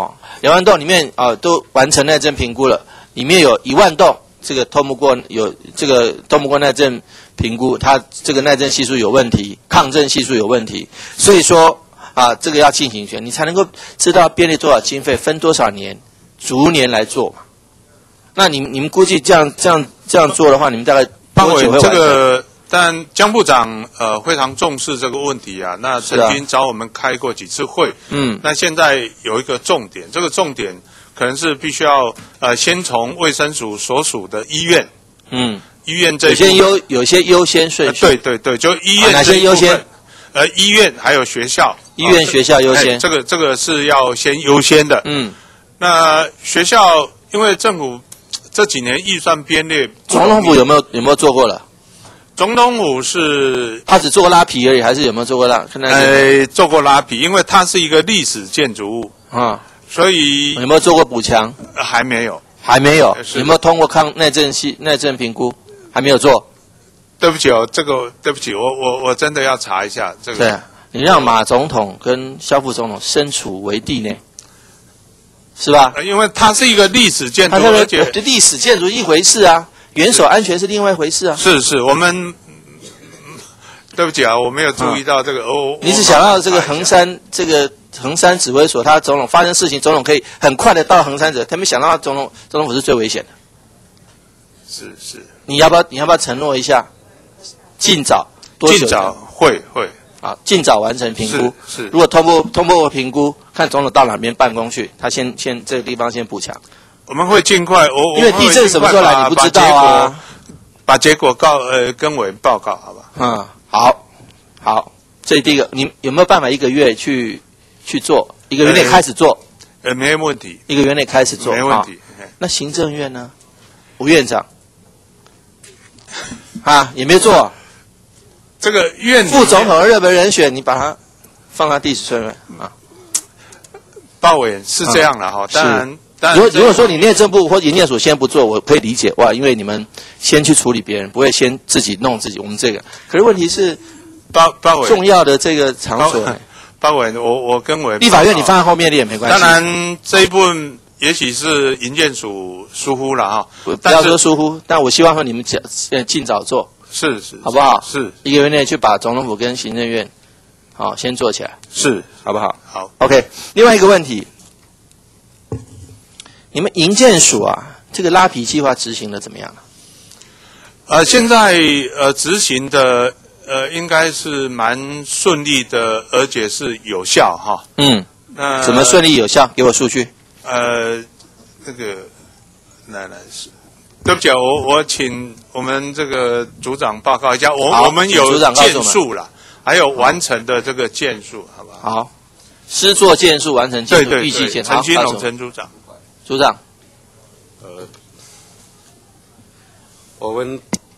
2万栋里面都完成耐震评估了，里面有1万栋这个通不过耐震评估，它这个耐震系数有问题，抗震系数有问题，所以说。这个要进行你才能够知道编列多少经费，分多少年，逐年来做嘛。那你们估计这样做的话，你们大概多久会完成？ 这个，但江部长非常重视这个问题啊。那曾经找我们开过几次会。那现在有一个重点，这个重点可能是必须要先从卫生署所属的医院。医院这有些优先顺序。 对，就医院哪些优先？ 医院还有学校， 医院、学校优先， 这个是要先优先的。那学校因为政府这几年预算编列， 总统府有没有做过了？ 总统府是他只做过拉皮而已，还是有没有做过做过拉皮，因为它是一个历史建筑物所以有没有做过补强？ 还没有， 有没有通过耐震评估？还没有做。 对不起对不起，我真的要查一下这个。 对你让马总统跟萧副总统身处为地呢，是吧？ 因为它是一个历史建筑，而且历史建筑一回事啊，元首安全是另外一回事啊。 是，我们对不起啊，我没有注意到这个。 你只想到这个衡山指挥所，他总统发生事情，总统可以很快的到衡山他没想到总统府是最危险的。 是。 你要不要承诺一下？尽早会尽早完成评估。 是。 如果通过评估，看总统到哪边办公去，他先这个地方先补强。 我们会尽快， 因为地震什么时候来你不知道啊。 把结果跟委员报告，好吧？ 好，这第一个，你有没有办法1个月去做？1个月内开始做？ 没问题。 1个月内开始做， 没问题。 那行政院呢？吴院长也没做。 这个院副总统的热门人选，你把他放到第10顺位鲍委员是这样的哈，当然， 如果说你内政部或营建署先不做，我可以理解因为你们先去处理别人，不会先自己弄自己。我们这个，可是问题是， 包委重要的这个场所。 包委，我跟委员立法院你放在后面也没关系。 当然这一部分也许是营建署疏忽了哈， 不要说疏忽，但我希望说你们尽早做， 是， 好不好？ 是 1个月内去把总统府跟行政院好先做起来， 是， 好不好？ 好 ，OK。另外一个问题，你们营建署啊，这个拉皮计划执行的怎么样了？ 现在执行的应该是蛮顺利的，而且是有效哈。 怎么顺利有效？给我数据。 那个来是，对不起，我请我们这个组长报告一下，我们有件数了，还有完成的这个件数，好不好？ 好，施作件数完成件数，预计件。 陈金龙陈组长。 组长。 我们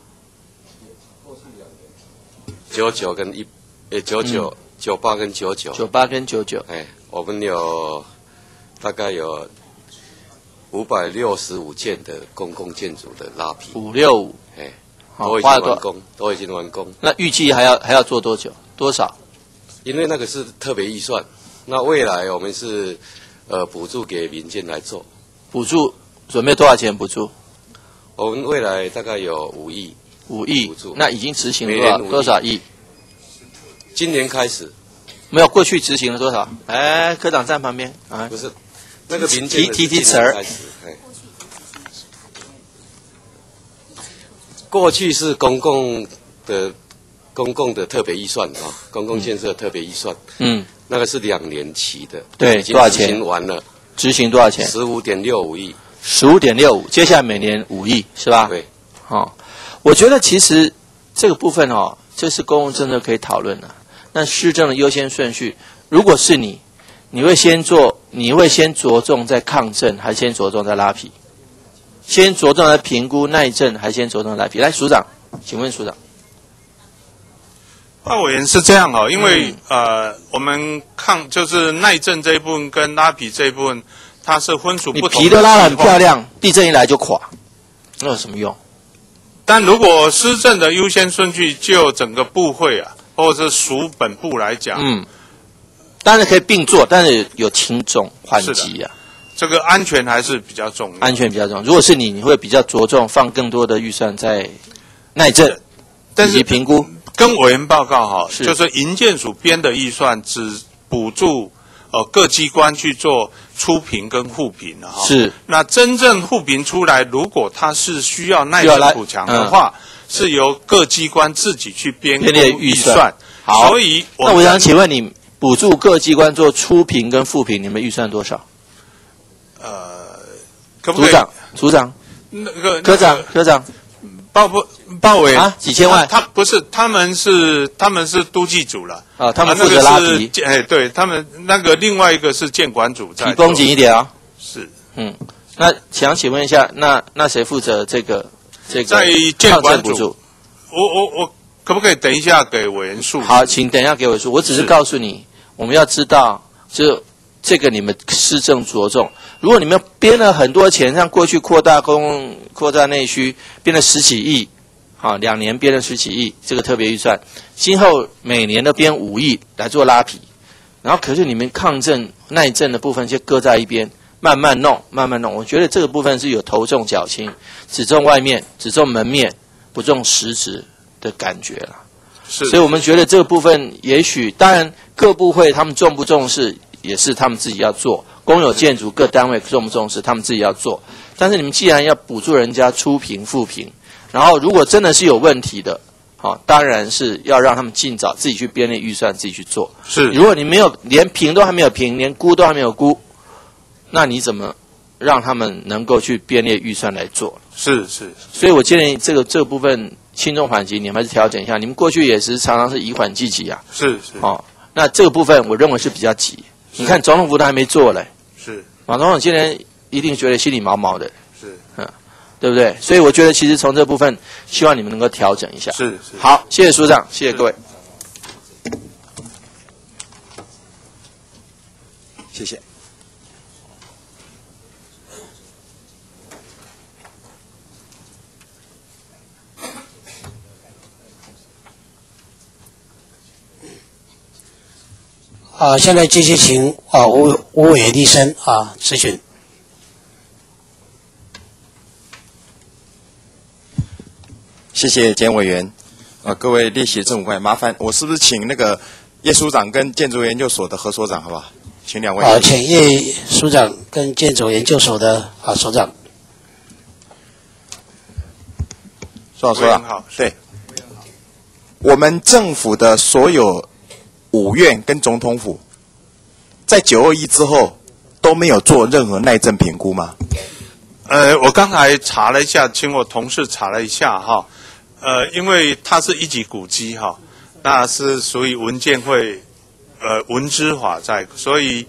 99跟98跟99，98 跟99， 我们有大概有565件的公共建筑的拉皮 ，565， 都已经完工，都已经完工。 那预计还要做多久？多少？ 因为那个是特别预算，那未来我们是补助给民间来做。 补助准备多少钱补助？ 我们未来大概有5亿 ，5亿，那已经执行了多少亿？ 今年开始， 没有过去执行了多少？科长站旁边啊， 不是那个民间提词儿。 过去是公共的特别预算啊，公共建设特别预算，那个是2年期的， 对，多少钱？ 执行完了， 执行多少钱 ？15.65亿。 15.65，接下来每年5亿是吧？ 对， 我觉得其实这个部分这是公共政策可以讨论的。那施政的优先顺序，如果是你会先着重在抗震，还是先着重在拉皮？先着重在评估耐震，还是先着重在拉皮？来，署长，请问署长。 鲍委员是这样因为我们就是耐震这一部分跟拉皮这一部分。它是分属不同的， 你皮都拉得很漂亮，地震一来就垮，那有什么用？ 但如果施政的优先顺序就整个部会或者是属本部来讲， 当然可以并做，但是有轻重缓急这个安全还是比较重要。 安全比较重要。如果是你会比较着重放更多的预算在耐震，以及评估。 跟委员报告就是营建署编的预算只补助各机关去做初评跟复评是。 那真正复评出来，如果它是需要耐震补强的话，是由各机关自己去编列预算。 好， 所以那我想请问你，补助各机关做初评跟复评，你们预算多少？ 可不可以？ 组长， 那个科长。 鲍委几千万？ 他们是都计组了他们负责拉皮。 对他们那个另外一个是建管组在。 绷紧一点啊。 是。 那想请问一下，那谁负责这个在建管组？我可不可以等一下给委员数？ 好，请等一下给我数。我只是告诉你，我们要知道，就这个你们施政着重。如果你们编了很多钱，像过去扩大内需编了10几亿，2年编了10几亿，这个特别预算，今后每年都编5亿来做拉皮，然后可是你们抗震耐震的部分就搁在一边，慢慢弄。我觉得这个部分是有头重脚轻，只重外面，只重门面，不重实质的感觉了。 是， 所以我们觉得这个部分也许，当然各部会他们重不重视，也是他们自己要做。公有建筑各单位重不重视，他们自己要做。但是你们既然要补助人家初评、复评，然后如果真的是有问题的，当然是要让他们尽早自己去编列预算，自己去做。 是， 如果你没有连评都还没有评，连估都还没有估，那你怎么让他们能够去编列预算来做？ 是。 所以我建议这个部分轻重缓急，你们还是调整一下。你们过去也是常常是以缓济急啊。 是。 那这个部分我认为是比较急。你看总统府都还没做嘞。 是。 马总统今天一定觉得心里毛毛的。 是。 对不对？所以我觉得其实从这部分，希望你们能够调整一下。 是。 好，谢谢署长，谢谢各位。 谢谢。 现在继续请吴委员医生咨询。 谢谢简委员。各位列席政府官员，麻烦我是不是请那个叶署长跟建筑研究所的何所长，好不好？请两位。 请叶署长跟建筑研究所的所长。 所长好，对。我们政府的所有5院跟总统府，在921之后都没有做任何耐震评估吗？ 我刚才查了一下，请我同事查了一下哈。因为它是一级古迹哈，那是属于文建会文资法在，所以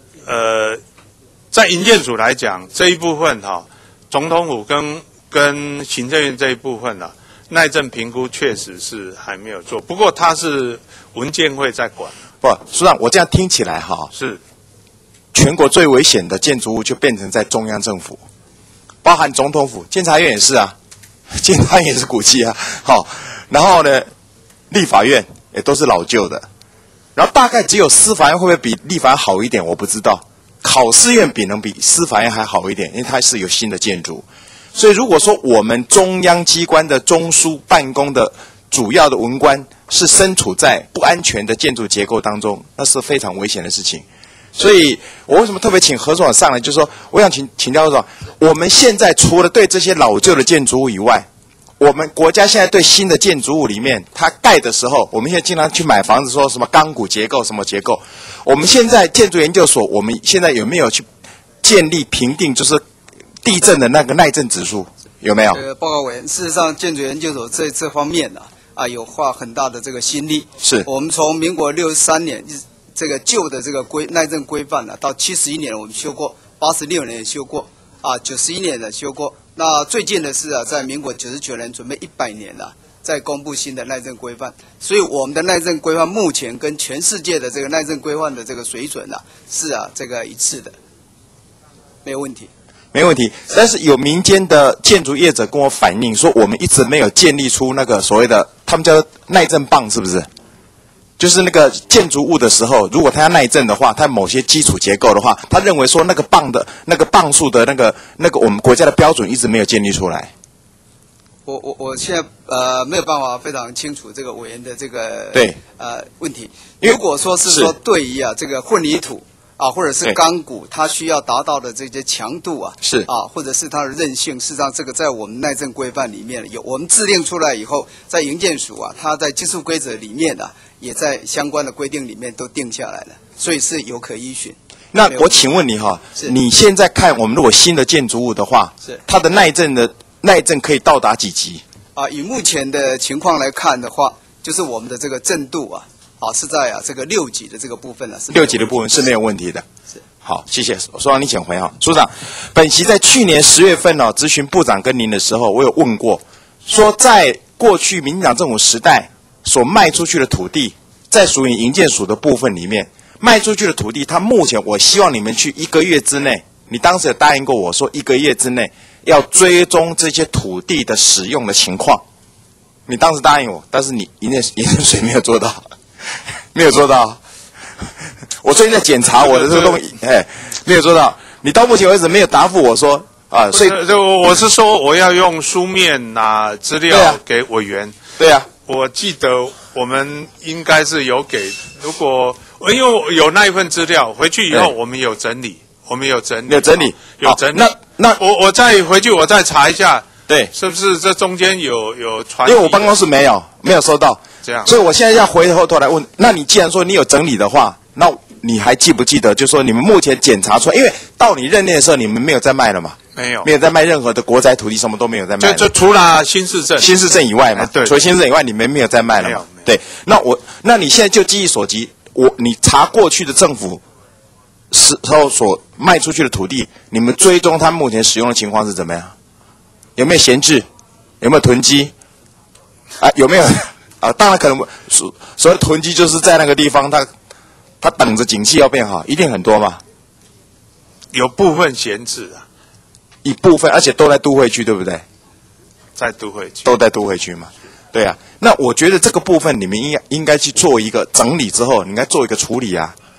在营建署来讲这一部分哈，总统府跟行政院这一部分呢，耐震评估确实是还没有做，不过它是文建会在管。 不，署长，我这样听起来哈， 是全国最危险的建筑物就变成在中央政府，包含总统府、监察院也是啊。监察院也是古迹啊，好，然后呢，立法院也都是老旧的，然后大概只有司法院会不会比立法院好一点，我不知道。考试院能比司法院还好一点，因为它是有新的建筑。所以如果说我们中央机关的中枢办公的主要的文官是身处在不安全的建筑结构当中，那是非常危险的事情。所以我为什么特别请何所长上来，就是说，我想请教何所长，我们现在除了对这些老旧的建筑物以外，我们国家现在对新的建筑物里面，它盖的时候，我们现在经常去买房子，说什么钢骨结构什么结构，我们现在建筑研究所，我们现在有没有去建立评定，就是地震的那个耐震指数，有没有？ 报告委员，事实上建筑研究所这方面有花很大的这个心力。 是我们从民国63年。这个旧的这个耐震规范到71年我们修过，86年也修过，91年也修过。那最近的是在民国99年准备100年了，再公布新的耐震规范。所以我们的耐震规范目前跟全世界的这个耐震规范的这个水准是这个一致的，没有问题。 没问题，但是有民间的建筑业者跟我反映说，我们一直没有建立出那个所谓的他们叫耐震棒，是不是？就是那个建筑物的时候，如果它要耐震的话，它某些基础结构的话，他认为说那个棒的那个磅数的那个我们国家的标准一直没有建立出来。 我现在没有办法非常清楚这个委员的这个对问题。如果说是说对于这个混凝土或者是钢骨，它需要达到的这些强度是或者是它的韧性，事实上这个在我们耐震规范里面有，我们制定出来以后，在营建署它在技术规则里面也在相关的规定里面都定下来了，所以是有可依循。 那我请问你你现在看我们如果新的建筑物的话，它的耐震可以到达几级？ 以目前的情况来看的话，就是我们的这个震度是在这个6级的这个部分 6级的部分是没有问题的。 是好，谢谢署长，你请回署长，本席在去年10月份咨询部长跟您的时候，我有问过，说在过去民进党政府时代所卖出去的土地，在属于营建署的部分里面卖出去的土地，它目前我希望你们去1个月之内，你当时有答应过我说1个月之内要追踪这些土地的使用的情况，你当时答应我，但是你营建署没有做到，没有做到。我最近在检查我的这个东西，没有做到。你到目前为止没有答复我说所以我是说我要用书面拿资料给委员。 对啊。 我记得我们应该是有给，如果因为有那一份资料回去以后，我们有整理，有整理。那我再回去我再查一下， 对， 是不是这中间有传？ 因为我办公室没有收到， 这样， 所以我现在要回过头来问，那你既然说你有整理的话，那你还记不记得，就是说你们目前检查出来，因为到你任内的时候，你们没有在卖了嘛？没有在卖任何的国宅土地，什么都没有在卖。 就除了新市镇以外嘛， 对，除了新市镇以外，你们没有在卖了嘛？对，那你现在就记忆所及，你查过去的政府时候所卖出去的土地，你们追踪它目前使用的情况是怎么样？有没有闲置？有没有囤积？有没有？当然可能所谓囤积就是在那个地方，它等着景气要变好，一定很多嘛。 有部分闲置一部分，而且都在都会区，对不对？ 在都会区， 都在都会区嘛。对啊，那我觉得这个部分你们应该去做一个整理之后，你应该做一个处理啊。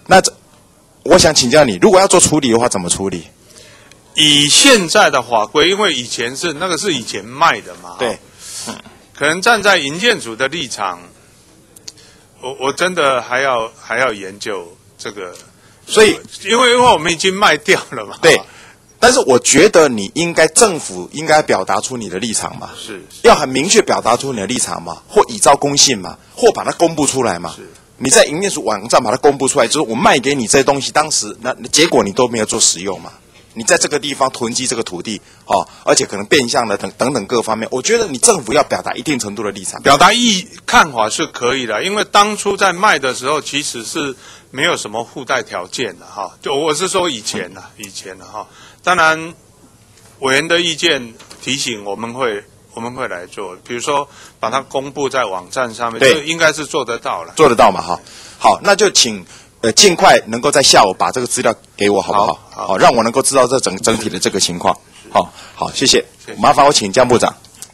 那我想请教你，如果要做处理的话，怎么处理？ 以现在的法规，因为以前是那个是以前卖的嘛， 对， 可能站在营建署的立场，我真的还要研究这个， 所以因为我们已经卖掉了嘛， 对。但是我觉得你应该政府应该表达出你的立场嘛， 是要很明确表达出你的立场嘛，或以昭公信嘛，或把它公布出来嘛。 是你在营建署网站把它公布出来，就是我卖给你这些东西，当时那结果你都没有做使用嘛。你在这个地方囤积这个土地哦，而且可能变相的等等各方面，我觉得你政府要表达一定程度的立场， 表达看法是可以的，因为当初在卖的时候其实是没有什么附带条件的哈，就我是说以前的哈。当然，委员的意见提醒我们会来做，比如说把它公布在网站上面，这应该是做得到了， 做得到嘛哈。好，那就请尽快能够在下午把这个资料给我好不好？好，让我能够知道这整体的这个情况。好，谢谢。麻烦我请江部长。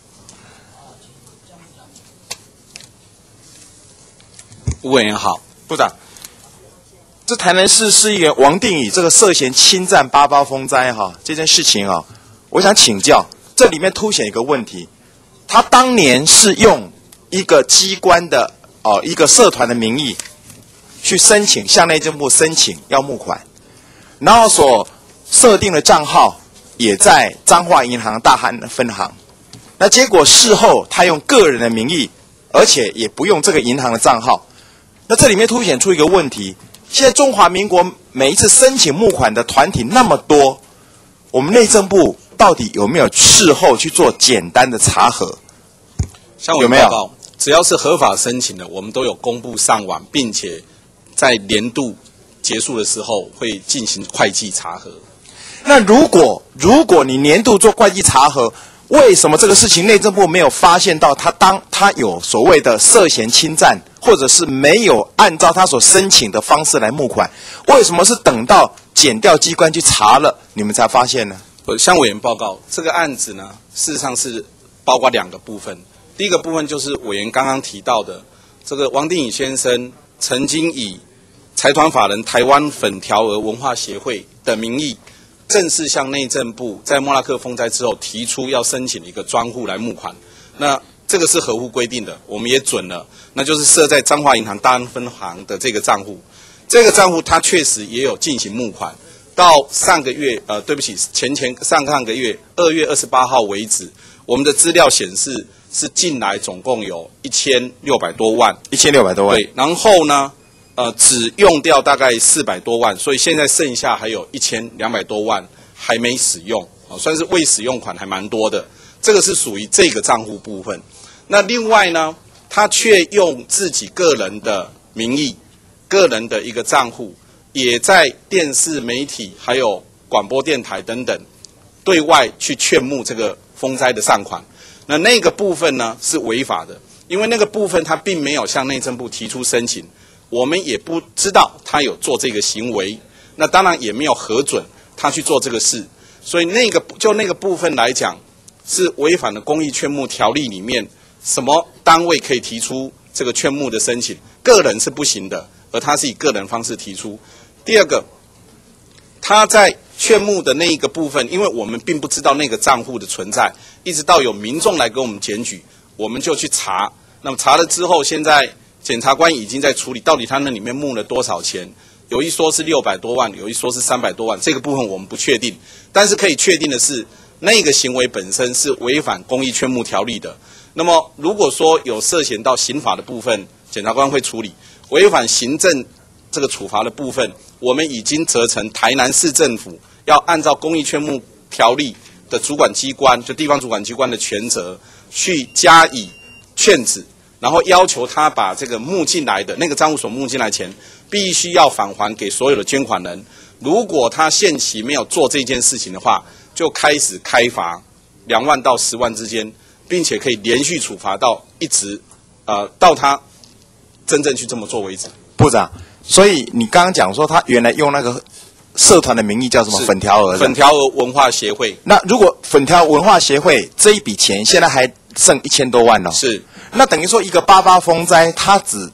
吴委员好， 部长。这台南市市议员王定宇这个涉嫌侵占8八风灾这件事情我想请教，这里面凸显一个问题，他当年是用一个机关的一个社团的名义去申请，向内政部申请要募款，然后所设定的账号也在彰化银行大汉分行，那结果事后他用个人的名义，而且也不用这个银行的账号，那这里面凸显出一个问题。现在中华民国每一次申请募款的团体那么多，我们内政部到底有没有事后去做简单的查核？ 像有没有？只要是合法申请的，我们都有公布上网，并且在年度结束的时候会进行会计查核。 那如果你年度做会计查核，为什么这个事情内政部没有发现到他有所谓的涉嫌侵占，或者是没有按照他所申请的方式来募款？为什么是等到检调机关去查了，你们才发现呢？ 向委员报告，这个案子呢，事实上是包括2个部分。第一个部分就是委员刚刚提到的，这个王定宇先生曾经以财团法人台湾粉条儿文化协会的名义，正式向内政部在莫拉克风灾之后提出要申请一个专户来募款，那这个是合乎规定的，我们也准了，那就是设在彰化银行大安分行的这个账户。这个账户它确实也有进行募款，到上个月上个月2月28号为止，我们的资料显示是进来总共有1600多万 ，1600多万。 对，然后呢？只用掉大概400多万，所以现在剩下还有1200多万还没使用，算是未使用款还蛮多的。这个是属于这个账户部分。那另外呢，他却用自己个人的名义、个人的一个账户，也在电视媒体还有广播电台等等对外去劝募这个风灾的善款。那个部分呢是违法的，因为那个部分他并没有向内政部提出申请。我们也不知道他有做这个行为，那当然也没有核准他去做这个事，所以那个部分来讲，是违反了公益劝募条例里面什么单位可以提出这个劝募的申请，个人是不行的，而他是以个人方式提出。第二个，他在劝募的那一个部分，因为我们并不知道那个账户的存在，一直到有民众来跟我们检举，我们就去查。那么查了之后，现在检察官已经在处理，到底他那里面募了多少钱？有一说是600多万，有一说是300多万，这个部分我们不确定。但是可以确定的是，那个行为本身是违反公益劝募条例的。那么如果说有涉嫌到刑法的部分，检察官会处理；违反行政这个处罚的部分，我们已经责成台南市政府要按照公益劝募条例的主管机关，就地方主管机关的权责，去加以劝止。然后要求他把这个募进来的那个账户所募进来钱，必须要返还给所有的捐款人。如果他限期没有做这件事情的话，就开始开罚2万到10万之间，并且可以连续处罚到一直到他真正去这么做为止。 部长，所以你刚刚讲说他原来用那个社团的名义叫什么粉条儿？ 粉条儿文化协会。 那如果粉条文化协会这一笔钱现在还剩1000多万了， 是。 那等于说一个88风灾，他只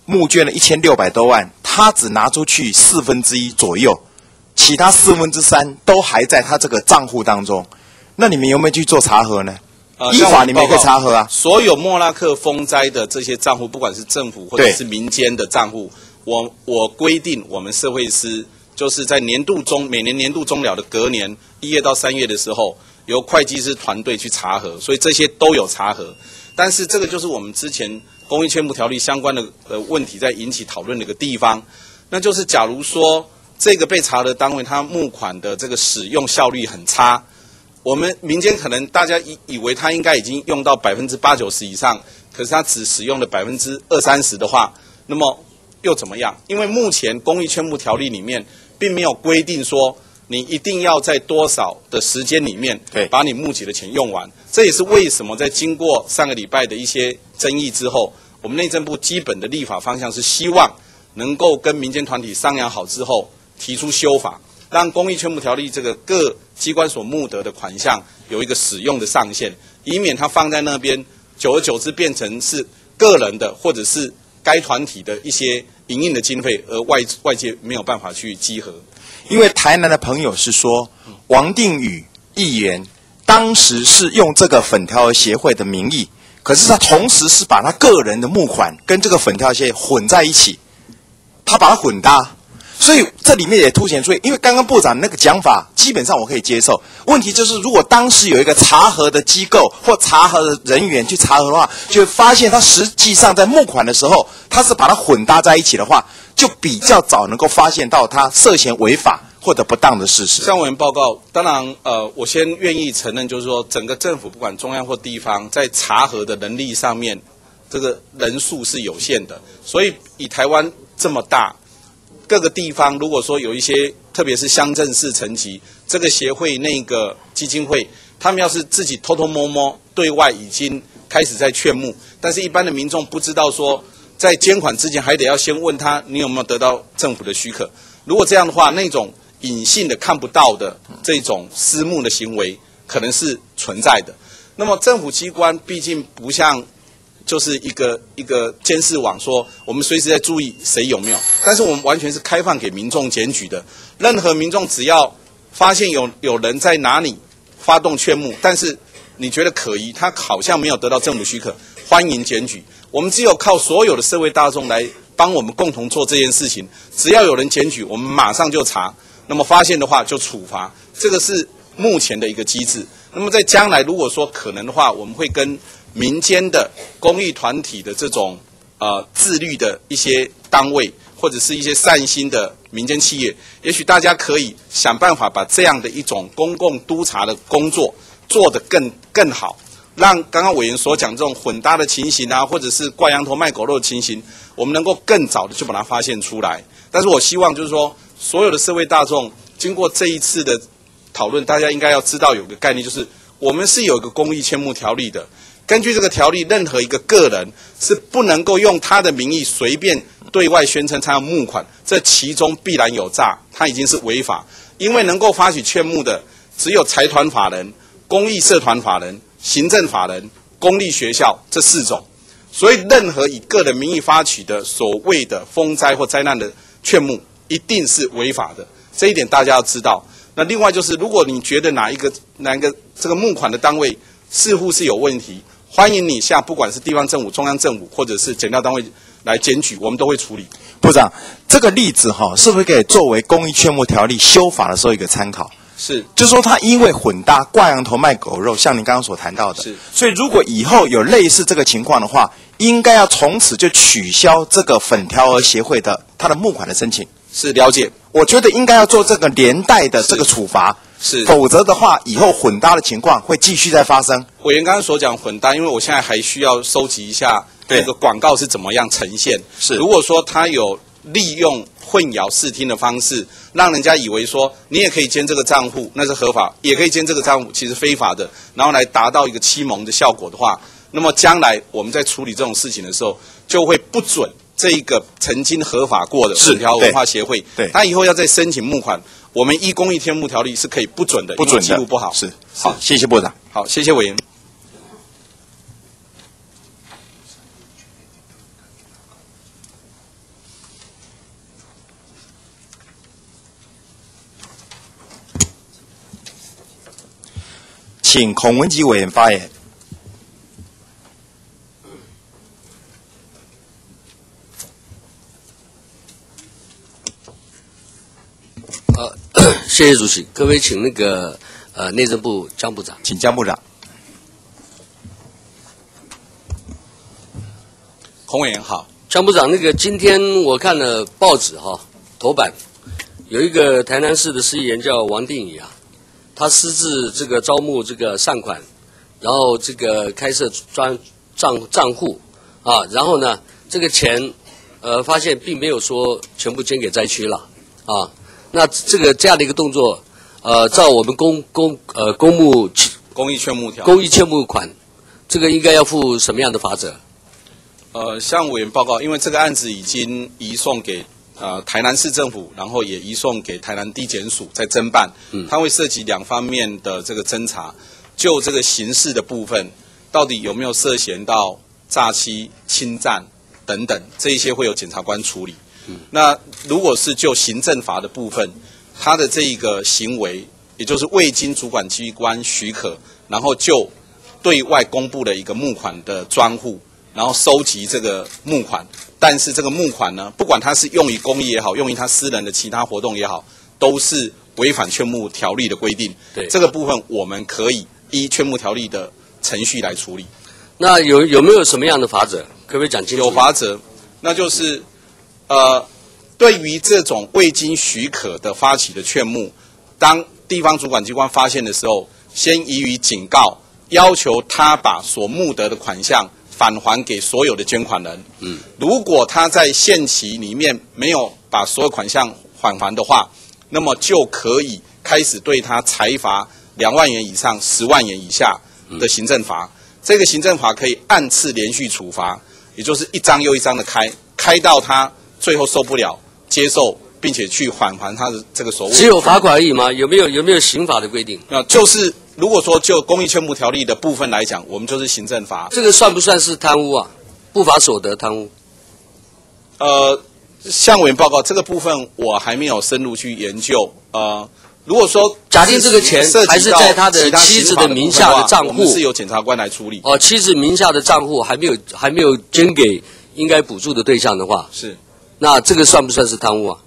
募捐了1600多万，他只拿出去1/4左右，其他3/4都还在他这个账户当中。那你们有没有去做查核呢？依法你们也可以查核啊。 所有莫拉克风灾的这些账户，不管是政府或者是民间的账户，我规定我们社会司就是在每年年度终了的隔年1月到3月的时候，由会计师团队去查核，所以这些都有查核。但是这个就是我们之前公益劝募条例相关的问题在引起讨论的一个地方，那就是假如说这个被查的单位它募款的这个使用效率很差。我们民间可能大家以为他应该已经用到80%-90%以上，可是他只使用了20-30%的话，那么又怎么样？因为目前公益劝募条例里面并没有规定说你一定要在多少的时间里面把你募集的钱用完。这也是为什么在经过上个礼拜的一些争议之后，我们内政部基本的立法方向是希望能够跟民间团体商量好之后提出修法。让公益劝募条例这个各机关所募得的款项有一个使用的上限，以免它放在那边，久而久之变成是个人的或者是该团体的一些营运的经费，而外界没有办法去稽核。 因为台南的朋友是说，王定宇议员当时是用这个粉条协会的名义，可是他同时是把他个人的募款跟这个粉条协会混在一起，他把它混搭。所以这里面也凸显出，因为刚刚部长那个讲法，基本上我可以接受。问题就是，如果当时有一个查核的机构或查核的人员去查核的话，就会发现他实际上在募款的时候，他是把它混搭在一起的话，就比较早能够发现到他涉嫌违法或者不当的事实。 向委员报告，当然，我先愿意承认，就是说，整个政府不管中央或地方，在查核的能力上面，这个人数是有限的，所以以台湾这么大。各个地方如果说有一些，特别是乡镇市层级，这个协会那个基金会，他们要是自己偷偷摸摸对外已经开始在劝募，但是一般的民众不知道说，在捐款之前还得要先问他你有没有得到政府的许可。如果这样的话，那种隐性的看不到的这种私募的行为可能是存在的。那么政府机关毕竟不像就是一个监视网，说我们随时在注意谁有没有，但是我们完全是开放给民众检举的。任何民众只要发现有人在哪里发动劝募，但是你觉得可疑，他好像没有得到政府许可，欢迎检举。我们只有靠所有的社会大众来帮我们共同做这件事情。只要有人检举，我们马上就查，那么发现的话就处罚。这个是目前的一个机制。那么在将来如果说可能的话，我们会跟民间的公益团体的这种自律的一些单位，或者是一些善心的民间企业，也许大家可以想办法把这样的一种公共督察的工作做得更好，让刚刚委员所讲这种混搭的情形啊，或者是挂羊头卖狗肉的情形，我们能够更早的就把它发现出来。但是我希望就是说，所有的社会大众经过这一次的讨论，大家应该要知道有个概念，就是我们是有一个公益劝募条例的。根据这个条例，任何一个个人是不能够用他的名义随便对外宣称他要募款，这其中必然有诈，他已经是违法。因为能够发起劝募的只有财团法人、公益社团法人、行政法人、公立学校这4种，所以任何以个人名义发起的所谓的风灾或灾难的劝募，一定是违法的。这一点大家要知道。那另外就是，如果你觉得哪一个这个募款的单位似乎是有问题，欢迎你向不管是地方政府、中央政府或者是检调单位来检举，我们都会处理。 部长，这个例子是不是可以作为公益劝募条例修法的时候一个参考？ 是， 就是说他因为混搭挂羊头卖狗肉，像您刚刚所谈到的， 是， 所以如果以后有类似这个情况的话，应该要从此就取消这个粉条儿协会的他的募款的申请。 是，了解。 我觉得应该要做这个连带的这个处罚。 是， 否则的话，以后混搭的情况会继续再发生。 委员刚刚所讲混搭，因为我现在还需要收集一下这个广告是怎么样呈现。 是， 如果说他有利用混淆视听的方式，让人家以为说你也可以监这个账户，那是合法；也可以监这个账户，其实非法的，然后来达到一个欺蒙的效果的话，那么将来我们在处理这种事情的时候，就会不准这一个曾经合法过的粉条文化协会， 对， 他以后要再申请募款。我们依公益劝募条例是可以不准的， 不准的， 记录不好。 是，好，谢谢部长。 好，谢谢委员。 请孔文吉委员发言。 谢谢主席，各位请那个内政部江部长， 请江部长。 孔委员好， 江部长，那个今天我看了报纸头版有一个台南市的市议员叫王定宇啊，他私自这个招募这个善款，然后这个开设账户啊，然后呢这个钱发现并没有说全部捐给灾区了啊。那这样的一个动作，照我们公益劝募款，这个应该要负什么样的罚则？ 向委员报告，因为这个案子已经移送给台南市政府，然后也移送给台南地检署在侦办，它会涉及两方面的这个侦查，就这个刑事的部分，到底有没有涉嫌到诈欺、侵占等等，这一些会有检察官处理。那如果是就行政法的部分，他的这一个行为，也就是未经主管机关许可，然后就对外公布了一个募款的专户，然后收集这个募款，但是这个募款呢，不管它是用于公益也好，用于他私人的其他活动也好，都是违反劝募条例的规定。 对， 这个部分我们可以依劝募条例的程序来处理。 那有没有什么样的罚则？可不可以讲清楚？ 有罚则，那就是对于这种未经许可的发起的劝募，当地方主管机关发现的时候，先予以警告，要求他把所募得的款项返还给所有的捐款人。如果他在限期里面没有把所有款项返还的话，那么就可以开始对他裁罚2万元以上10万元以下的行政罚。这个行政罚可以按次连续处罚，也就是一张又一张的开到他最后受不了接受，并且去返还他的这个所谓。 只有罚款而已吗？有没有刑法的规定？ 就是如果说就公益劝募条例的部分来讲，我们就是行政罚。 这个算不算是贪污啊？不法所得贪污？ 向委员报告这个部分我还没有深入去研究。如果说假定这个钱还是在他的妻子的名下的账户， 我们是由检察官来处理。 妻子名下的账户还没有捐给应该补助的对象的话， 是。 那这个算不算是贪污啊？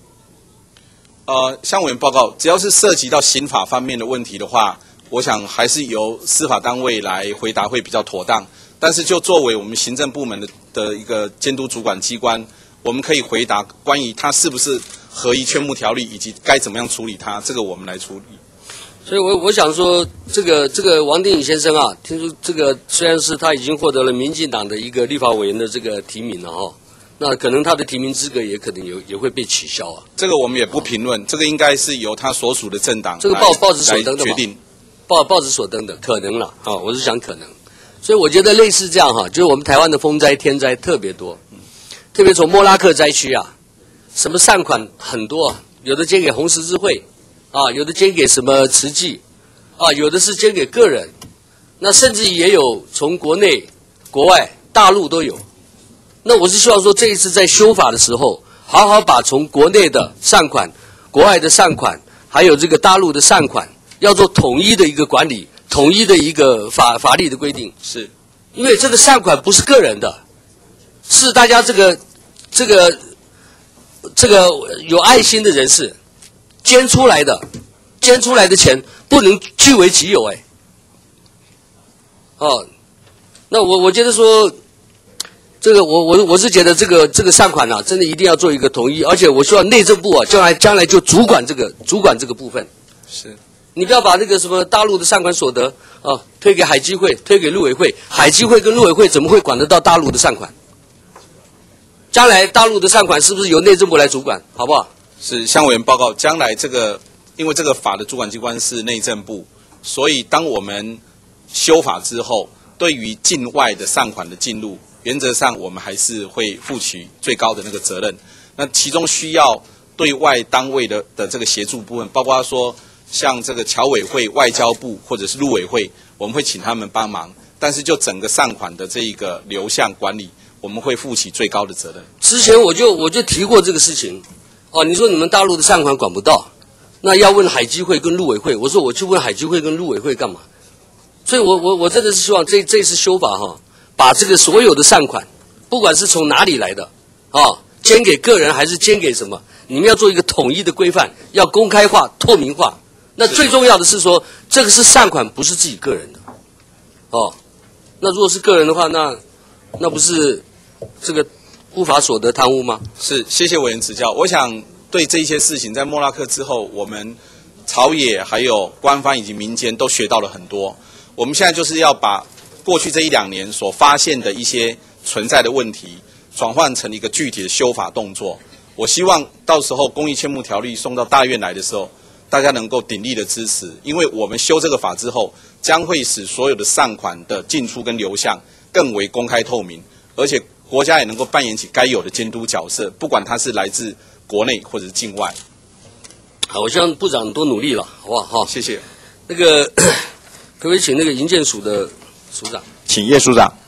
向委员报告，只要是涉及到刑法方面的问题的话，我想还是由司法单位来回答会比较妥当。但是就作为我们行政部门的一个监督主管机关，我们可以回答关于他是不是合依劝募条例以及该怎么样处理它，这个我们来处理。 所以我想说，这个王定宇先生啊，听说这个虽然是他已经获得了民进党的一个立法委员的这个提名了那可能他的提名资格也可能也会被取消啊。 这个我们也不评论，这个应该是由他所属的政党这个报纸所登的决定。 报纸所登的可能了我是想可能。所以我觉得类似这样就是我们台湾的风灾天灾特别多，特别从莫拉克灾区什么善款很多有的捐给红十字会有的捐给什么慈济有的是捐给个人，那甚至也有从国内、国外、大陆都有。那我是希望说，这一次在修法的时候，好好把从国内的善款、国外的善款，还有这个大陆的善款，要做统一的一个管理，统一的一个法律的规定。 是， 因为这个善款不是个人的，是大家这个有爱心的人士捐出来的钱不能据为己有那我觉得说。这个我是觉得这个善款真的一定要做一个统一，而且我希望内政部将来就主管这个部分。 是， 你不要把那个什么大陆的善款所得推给海基会，推给陆委会，海基会跟陆委会怎么会管得到大陆的善款？将来大陆的善款是不是由内政部来主管，好不好？ 是，向委员报告，将来因为这个法的主管机关是内政部，所以当我们修法之后，对于境外的善款的进入，原则上我们还是会负起最高的那个责任。那其中需要对外单位的这个协助部分，包括说像这个侨委会、外交部或者是陆委会，我们会请他们帮忙。但是就整个善款的这一个流向管理，我们会负起最高的责任。 之前我就提过这个事情，你说你们大陆的善款管不到，那要问海基会跟陆委会。我说我去问海基会跟陆委会干嘛？ 所以我真的是希望这次修法哈，把这个所有的善款，不管是从哪里来的，捐给个人还是捐给什么，你们要做一个统一的规范，要公开化、透明化。那最重要的是说，这个是善款，不是自己个人的，那如果是个人的话，那不是这个不法所得贪污吗？ 是，谢谢委员指教。我想对这一些事情，在莫拉克之后，我们朝野还有官方以及民间都学到了很多。我们现在就是要把过去这1-2年所发现的一些存在的问题，转换成一个具体的修法动作。我希望到时候公益欠募条例送到大院来的时候，大家能够鼎力的支持，因为我们修这个法之后，将会使所有的善款的进出跟流向更为公开透明，而且国家也能够扮演起该有的监督角色，不管它是来自国内或者是境外。 好，我希望部长多努力了，好不好？好， 谢谢。 那个可不可以请那个营建署的署长？ 请叶署长。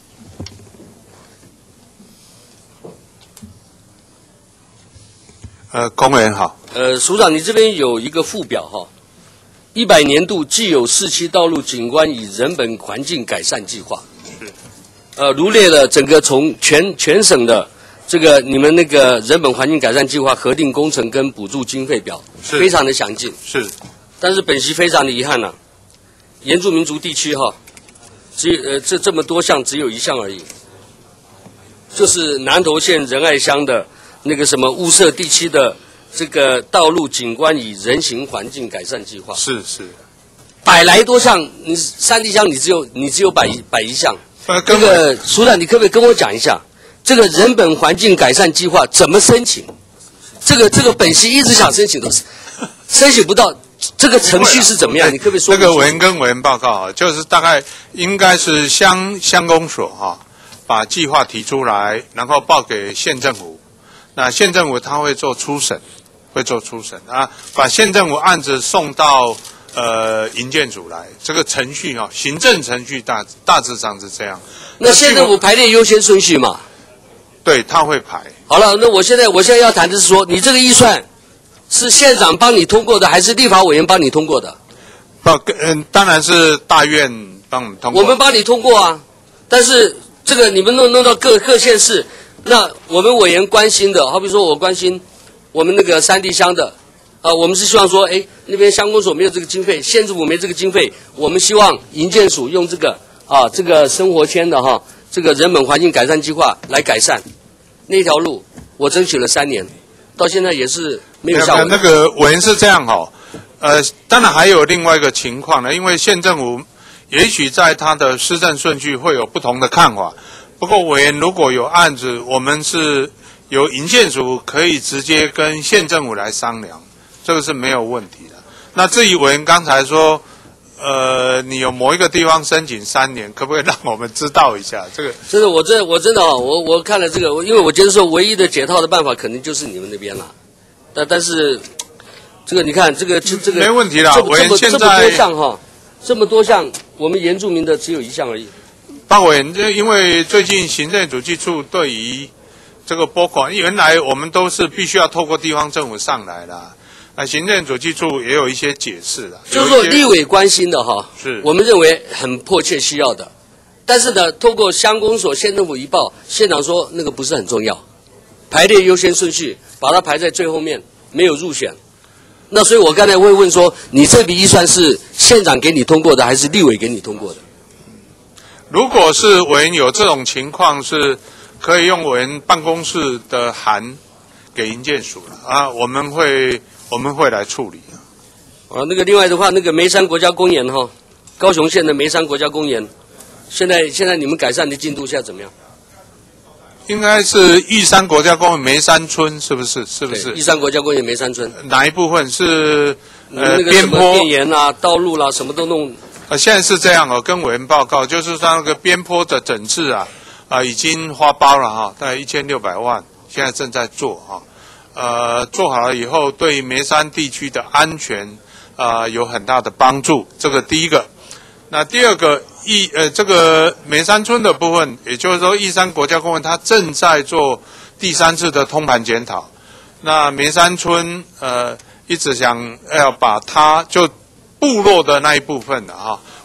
公园好。 署长，你这边有一个附表哈，100年度既有市区道路景观与人本环境改善计划，罗列了整个从全省的这个你们那个人本环境改善计划核定工程跟补助经费表，非常的详尽。 是， 但是本席非常的遗憾原住民族地区这么多项只有1项而已，就是南投县仁爱乡的那个什么雾社地区的这个道路景观与人行环境改善计划。 是 ，100来多项，你山地乡你只有100项。这个署长，你可不可以跟我讲一下，这个人本环境改善计划怎么申请？这个本席一直想申请，都是申请不到，这个程序是怎么样？你可不可以说？ 这个委员跟委员报告就是大概应该是乡公所把计划提出来，然后报给县政府，那县政府他会做初审把县政府案子送到营建署来，这个程序行政程序大致上是这样。 那县政府排列优先顺序嘛？ 对，他会排。 好了，那我现在要谈的是说，你这个预算是县长帮你通过的，还是立法委员帮你通过的？ 当然是大院帮我们通过。 我们帮你通过啊，但是这个你们弄到各县市，那我们委员关心的，好比说我关心我们那个山地乡的，我们是希望说，那边乡公所没有这个经费，县政府没这个经费，我们希望营建署用这个生活圈的这个人本环境改善计划来改善那条路，我争取了3年，到现在也是没有效果。 那个委员是这样当然还有另外一个情况呢，因为县政府也许在他的施政顺序会有不同的看法。不过委员如果有案子，我们是由营建署可以直接跟县政府来商量，这个是没有问题的。那至于委员刚才说，你有某一个地方申请3年，可不可以让我们知道一下？这个真的，我真的我看了这个，因为我觉得说唯一的解套的办法，可能就是你们那边了。但是这个你看，这个没问题啦。委员现在这么多项，我们原住民的只有1项而已。 鲍委员，因为最近行政主计处对于这个拨款，原来我们都是必须要透过地方政府上来的，行政主计处也有一些解释的。 就是说立委关心的是我们认为很迫切需要的，但是呢，透过乡公所、县政府一报，县长说那个不是很重要，排列优先顺序，把它排在最后面，没有入选。那所以我刚才会问说，你这笔预算是县长给你通过的，还是立委给你通过的？ 如果是委员有这种情况，是可以用委员办公室的函给营建署我们会来处理那个另外的话，那个梅山国家公园高雄县的梅山国家公园，现在你们改善的进度现在怎么样？ 应该是玉山国家公园梅山村，是不是？ 玉山国家公园梅山村哪一部分是那个什么电源道路啦，什么都弄。 现在是这样跟委员报告，就是说那个边坡的整治已经花包了大概1600万，现在正在做做好了以后，对梅山地区的安全有很大的帮助，这个第一个。那第二个这个梅山村的部分，也就是说玉山国家公园它正在做第3次的通盘检讨。那梅山村一直想要把它就部落的那一部分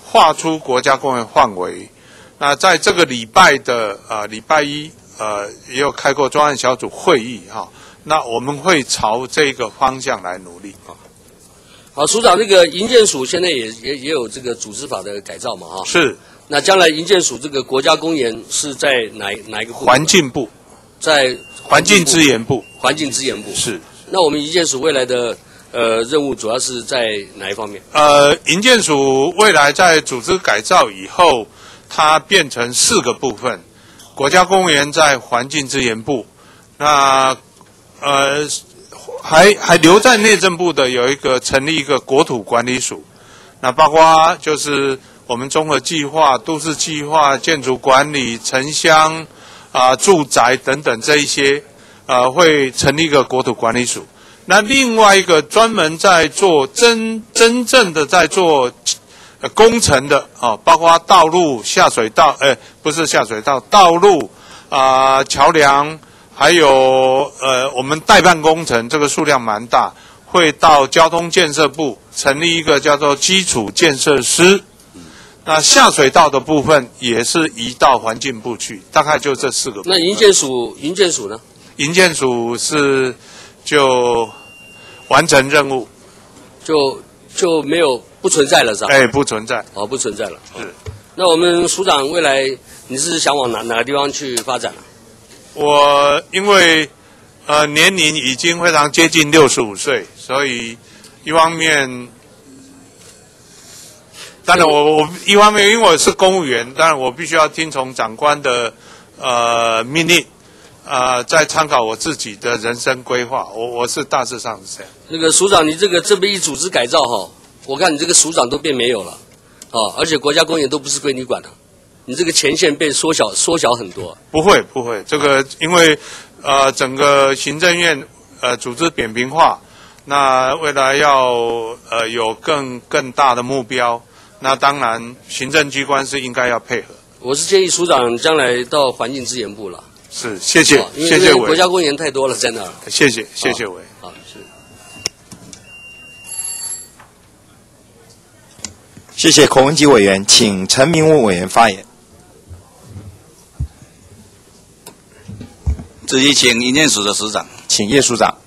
划出国家公园范围。那在这个礼拜的礼拜一也有开过专案小组会议哈。那我们会朝这个方向来努力。 好，署长，那个营建署现在也有这个组织法的改造嘛哈？ 是。 那将来营建署这个国家公园是在哪一个部？ 环境部。 在环境资源部。 环境资源部是。 那我们营建署未来的任务主要是在哪一方面？ 营建署未来在组织改造以后，它变成4个部分。国家公园在环境资源部，那还留在内政部的有成立一个国土管理署，那包括就是我们综合计划、都市计划、建筑管理、城乡住宅等等这一些会成立一个国土管理署。那另外一个专门在做真正的在做工程的包括道路、下水道，不是下水道，道路桥梁，还有我们代办工程，这个数量蛮大，会到交通建设部成立一个叫做基础建设司。那下水道的部分也是移到环境部去，大概就这4个部分。 那营建署呢？ 营建署是就完成任务， 就没有不存在了是吧？ 不存在。 不存在了。 是。 那我们署长未来你是想往哪个地方去发展呢？ 我因为年龄已经非常接近65岁，所以一方面，当然我一方面因为我是公务员，当然我必须要听从长官的命令，再参考我自己的人生规划。我是大致上是这样。 那个署长，你这边一组织改造哈，我看你这个署长都变没有了，而且国家公园都不是归你管的，你这个前线被缩小很多。不会， 这个因为整个行政院组织扁平化，那未来要有更大的目标，那当然行政机关是应该要配合。 我是建议署长将来到环境资源部了。 是，谢谢委。国家公园太多了在那儿。 谢谢委。 好，是。 谢谢孔文吉委员，请陈明文委员发言。 这里请营建署的署长， 请叶署长。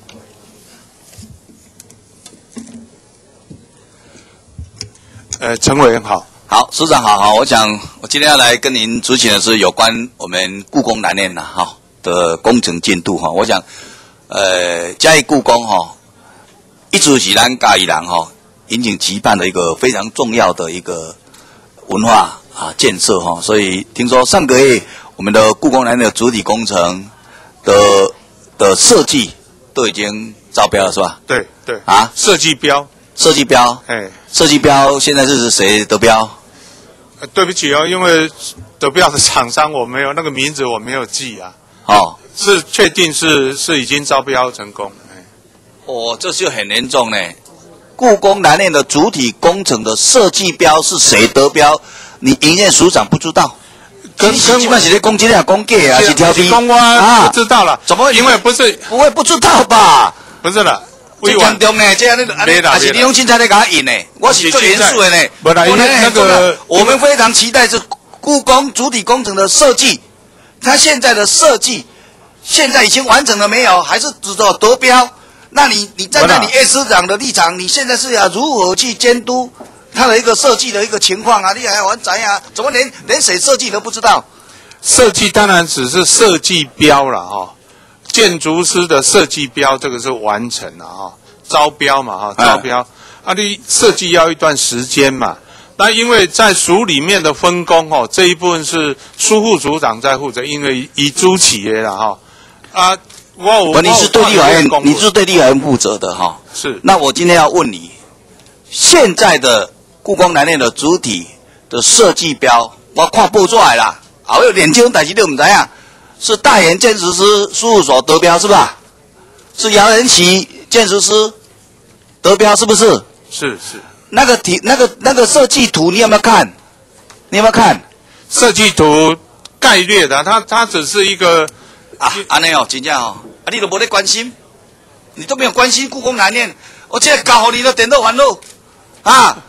陈委员好。 好，署长好。我想我今天要来跟您主请的是有关我们故宫南院的工程进度我想嘉义故宫一直是咱嘉义人引颈期盼的一个非常重要的一个文化建设所以听说上个月我们的故宫南院的主体工程的设计都已经招标了是吧？ 对设计标， 设计标现在是谁得标？ 对不起因为得标的厂商我没有那个名字我没有记啊。是确定是已经招标成功。 这就很严重呢。故宫南院的主体工程的设计标是谁得标？你营建署长不知道？基本是在攻击啊，攻击啊，是挑剔不知道了。 怎么？ 因为不会不知道吧？ 不是了。 最严重呢，这样还是利用现在在给他引呢？我是最严肃的呢。我们非常期待是故宫主体工程的设计，它现在的设计现在已经完成了没有？还是只做得标？那你站在你叶司长的立场，你现在是要如何去监督它的一个设计的一个情况啊？你还玩怎样？怎么连谁设计都不知道？ 设计当然只是设计标了建筑师的设计标这个是完成了招标嘛招标你设计要一段时间嘛。那因为在署里面的分工这一部分是苏副组长在负责，因为以主企业了你是对立法院，你是对立法院负责的是。 那我今天要问你，现在的故宫南院的主体的设计标，我看报出来啦，还有连这种代志都不知道，是大元建筑师事务所得标是吧？是姚仁琪建筑师得标是不是？ 是。 那个设计图你有没有看？ 设计图概略的，它只是一个安尼真正你都没在关心，你都没有关心故宫南院，我这个交给你的电脑烦恼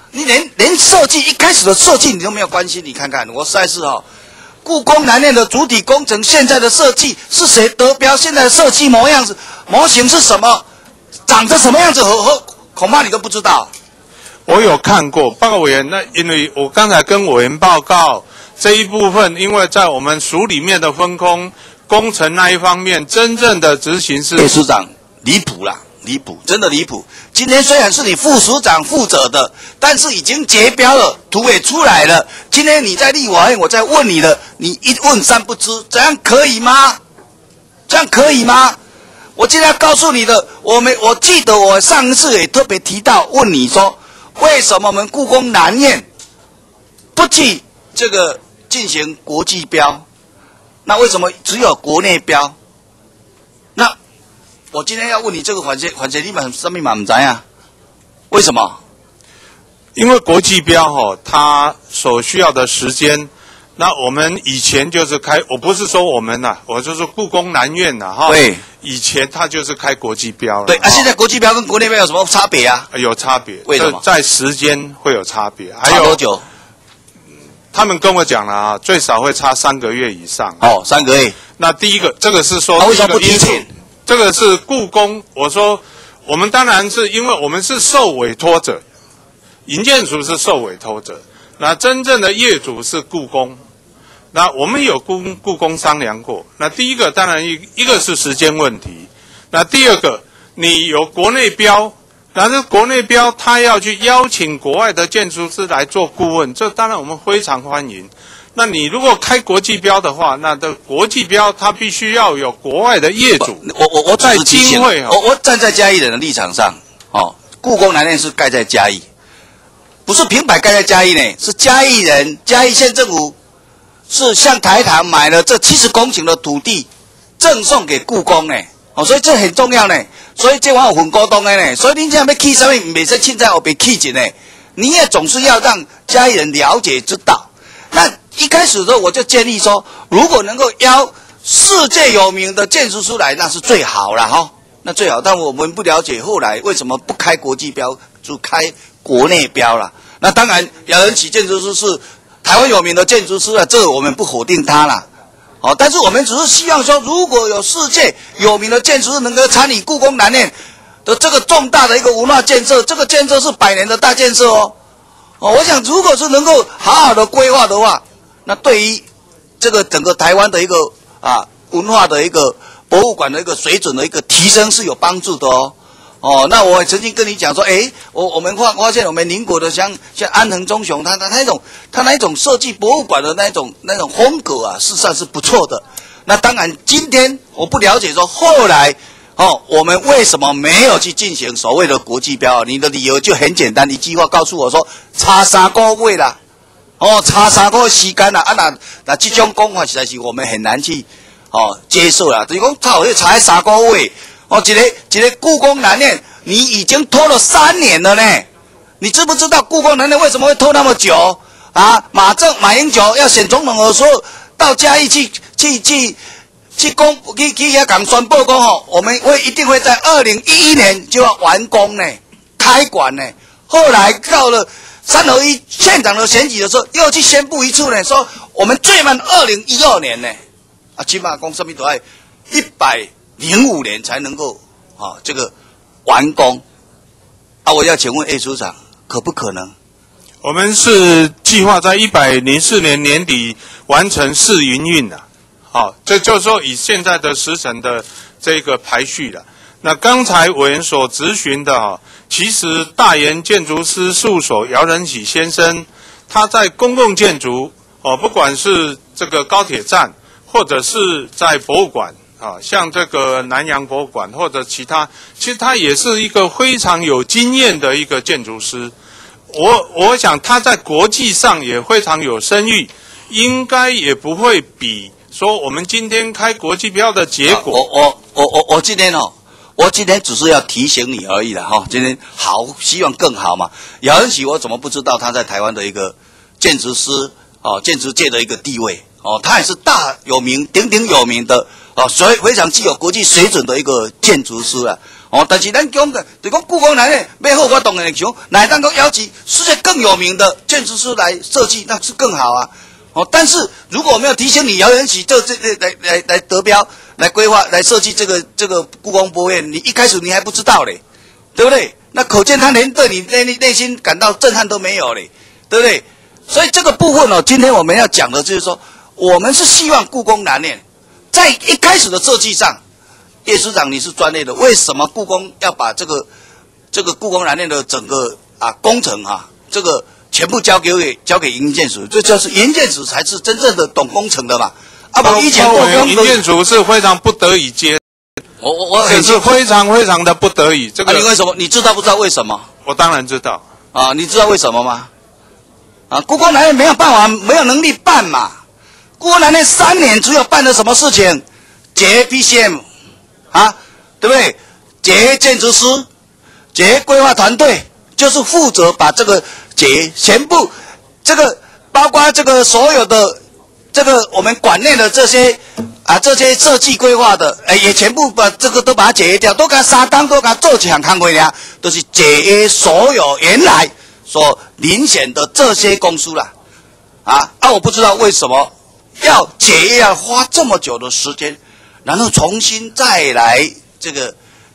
你连设计一开始的设计你都没有关心，你看看，我实在是故宫南院的主体工程现在的设计是谁得标？现在的设计模型是什么？长着什么样子？恐怕你都不知道。 我有看过报告委员，那因为我刚才跟委员报告这一部分，因为在我们署里面的分工工程那一方面，真正的执行是叶署长离谱啦，离谱，真的离谱。今天虽然是你副署长负责的，但是已经结标了，图也出来了。今天你在立法院，我在问你了，你一问三不知，这样可以吗？这样可以吗？我今天要告诉你的，我记得我上一次也特别提到，问你说，为什么我们故宫南院不去这个进行国际标？那为什么只有国内标？那我今天要问你这个环节你们什么不知啊？为什么？ 因为国际标它所需要的时间，那我们以前就是我不是说我们我就是故宫南院对， 以前它就是开国际标了。 对现在国际标跟国内标有什么差别啊？ 有差别， 为什么？ 在时间会有差别，还有差多久？ 他们跟我讲了最少会差3个月以上。 3个月。 那第一个，这个是说， 为什么不提前？ 这个是故宫，我说我们当然是因为我们是受委托者，营建署是受委托者，那真正的业主是故宫。那我们有故宫商量过。那第一个当然一个是时间问题，那第二个你有国内标，但是国内标他要去邀请国外的建筑师来做顾问，这当然我们非常欢迎。那你如果开国际标的话，那的国际标它必须要有国外的业主。 我在经会我站在嘉义人的立场上，故宫南院是盖在嘉义，不是平白盖在嘉义呢，是嘉义人，嘉义县政府是向台糖买了这70公顷的土地，赠送给故宫呢。所以这很重要呢。所以这我有分股东的呢。所以你这样要起什么，不是凊彩后边起一呢，你也总是要让嘉义人了解知道。那一开始的时候我就建议说，如果能够邀世界有名的建筑师来，那是最好了那最好。但我们不了解后来为什么不开国际标，就开国内标了。那当然，姚仁启建筑师是台湾有名的建筑师这个我们不否定他啦。但是我们只是希望说，如果有世界有名的建筑师能够参与故宫南院的这个重大的一个文化建设，这个建设是100年的大建设我想如果是能够好好的规划的话，那对于这个整个台湾的一个文化的一个博物馆的一个水准的一个提升是有帮助的那我曾经跟你讲说，我们发现我们邻国的像安藤忠雄，他那一种设计博物馆的那种风格事实上是不错的。那当然今天我不了解说后来我们为什么没有去进行所谓的国际标？你的理由就很简单，一句话告诉我说，差3个月啦，差3个时间啦，那这种讲法实在是我们很难去接受啦。就是讲差3个月，一个故宫南院，你已经拖了3年了呢。你知不知道故宫南院为什么会拖那么久马英九要选总统的时候，到嘉义去遐讲宣布讲我们一定会在2011年就要完工呢，开馆呢。后来到了3合1县长的选举的时候，又去宣布一次呢，说我们最慢2012年呢。起码讲什么都要105年才能够这个完工我要请问叶署长，可不可能？ 我们是计划在104年年底完成试营运的。这就是说以现在的时程的这个排序了。那刚才委员所质询的其实大研建筑师事务所姚仁启先生，他在公共建筑不管是这个高铁站，或者是在博物馆像这个南洋博物馆或者其他，其实他也是一个非常有经验的一个建筑师。我想他在国际上也非常有声誉，应该也不会比说我们今天开国际标的结果。 我今天只是要提醒你而已啦今天希望更好嘛。姚仁启我怎么不知道他在台湾的一个建筑师建筑界的一个地位他也是大有名鼎鼎有名的所以非常具有国际水准的一个建筑师哦，但是咱讲的，就讲故宫南院背后，我当然想，哪当个邀请世界更有名的建筑师来设计，那是更好啊。哦，但是如果我没有提醒你姚元喜这来得标、来规划、来设计这个故宫博物院，你一开始你还不知道嘞，对不对？那可见他连对你内心感到震撼都没有嘞，对不对？所以这个部分哦，今天我们要讲的就是说，我们是希望故宫南院在一开始的设计上，叶署长你是专业的，为什么故宫要把这个故宫南院的整个工程这个全部交给营建署？这就是营建署才是真正的懂工程的嘛。不以前营建署是非常不得已接。 我很是非常的不得已。这个你为什么？你知道不知道为什么？ 我当然知道。 你知道为什么吗？故宫南院没有办法，没有能力办嘛。故宫南院3年只有办了什么事情？结 PCM 对不对？结建筑师，结规划团队，就是负责把这个全部这个包括这个所有的这个我们馆内的这些设计规划的，也全部把这个都把它解约掉，都给它沙当，都给它做起来康回来，都是解约所有原来所遴选的这些公司啦。我不知道为什么要解约要花这么久的时间，然后重新再来这个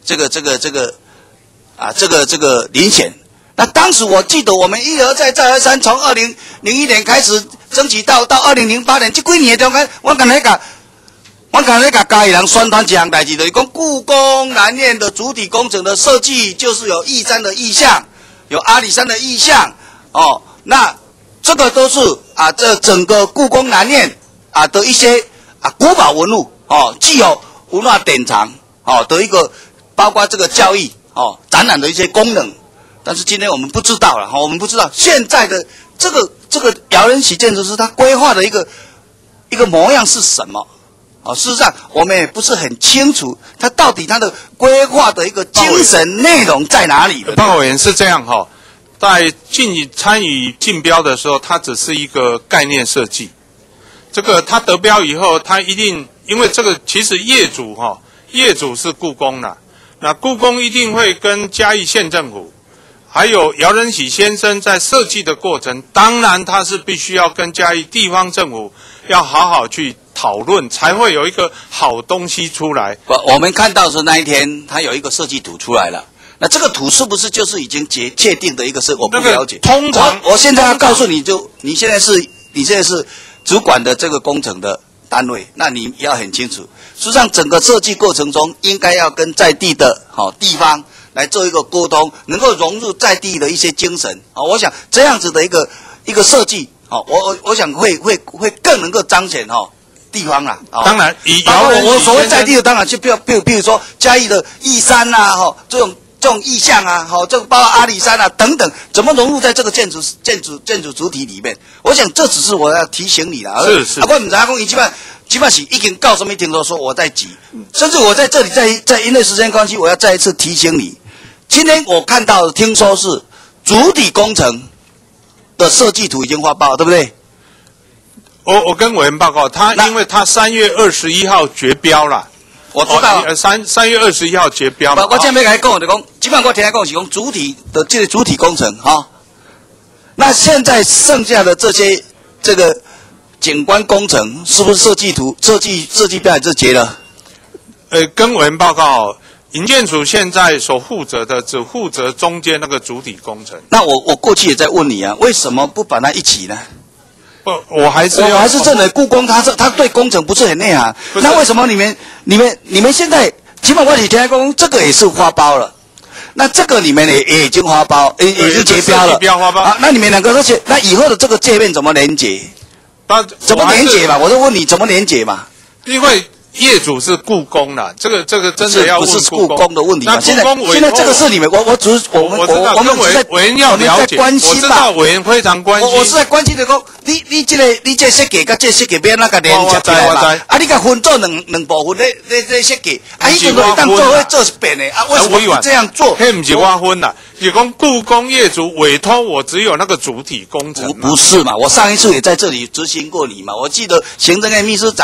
遴选。那当时我记得我们一而再再而三，从2001年开始争取到2008年，这几年中间，我刚才甲嘉义人宣传一项代志，就是讲故宫南院的主体工程的设计，就是有义山的意象，有阿里山的意象，那这个都是这整个故宫南院的一些古堡文物具有文化典藏的一个，包括这个教育展览的一些功能。但是今天我们不知道了，我们不知道现在的这个姚元喜建筑师他规划的一个模样是什么。事实上我们也不是很清楚他到底他的规划的一个精神内容在哪里的。 鲍委员是这样在参与竞标的时候，它只是一个概念设计。这个他得标以后，他一定因为这个其实业主是故宫啦，那故宫一定会跟嘉义县政府还有姚仁喜先生在设计的过程，当然他是必须要跟嘉义地方政府要好好去讨论，才会有一个好东西出来。 我们看到是那一天他有一个设计图出来了，那这个图是不是就是已经确定的一个是我不了解。 通常我现在要告诉你，你现在是主管的这个工程的单位，那你要很清楚，实际上整个设计过程中应该要跟在地的地方来做一个沟通，能够融入在地的一些精神。我想这样子的一个设计，我想会更能够彰显地方啦。 当然， 我所谓在地的，当然就比如说嘉义的义山这种意象这个包括阿里山等等，怎么融入在这个建筑主体里面？我想这只是我要提醒你啦。 是。 我不知道讲，基本是已经告诉没听说我在急，甚至我在这里在因为时间关系，我要再一次提醒你。今天我看到听说是主体工程的设计图已经发包，对不对？ 我跟委员报告，因为他3月21号绝标了。 我知道 3月21号绝标嘛。 我这边跟你讲，就讲，基本上我听他讲是讲主体的这个主体工程那现在剩下的这个景观工程，是不是设计图设计标也是结了？ 跟委员报告，营建署现在所负责的只负责中间那个主体工程。 那我过去也在问你为什么不把它一起呢？ 我还是认为故宫他对工程不是很内行。那为什么你们现在基本我听讲这个也是发包了，那这个你们也已经发包，也经结标了。那你们两个那以后的这个界面怎么连结？怎么连结嘛？我就问你怎么连结嘛？ 因为业主是故宫啦，这个真的要问不是故宫的问题吗？现在这个是你们，我们在委员要了解， 关心嘛。 我知道委员非常关心。 我是在关心的讲，你这设计跟这设计边那个连接起来嘛？你甲分做两部分咧设计，伊就会当做一遍的为什么不这样做？ 迄不是我分啦，是讲故宫业主委托我只有那个主体工程。 不是嘛？我上一次也在这里执行过你嘛，我记得行政院秘书长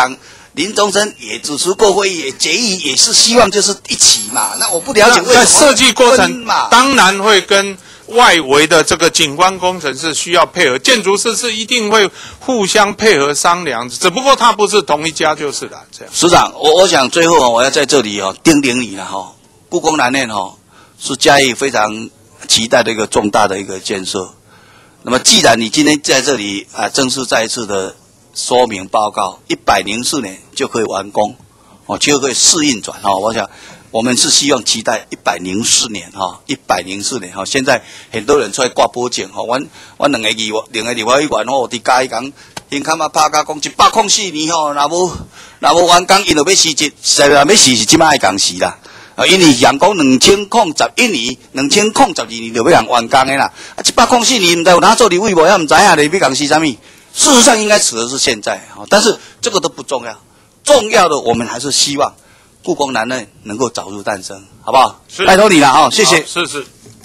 林宗生也主持过会议，也决议也是希望就是一起嘛。那我不了解为什么在设计过程当然会跟外围的这个景观工程是需要配合，建筑师是一定会互相配合商量，只不过他不是同一家就是了。这样， 市长，我想最后我要在这里叮咛你了故宫南院是嘉义非常期待的一个重大的一个建设。那么既然你今天在这里正式再一次的说明报告，104年就可以完工，就可以试运转我想我们是希望期待104年104年现在很多人出来挂保证我两个立法委员伫嘉义讲，因看拍甲讲104年若无完工，因就要辞职，实在要辞是即摆的工时啦。因为人讲2011年、2012年就要人完工的啦，104年唔知有哪做立委无，也唔知影你要讲是啥物。事实上应该指的是现在但是这个都不重要，重要的我们还是希望故宫南院能够早日诞生，好不好？拜托你了谢谢。 是。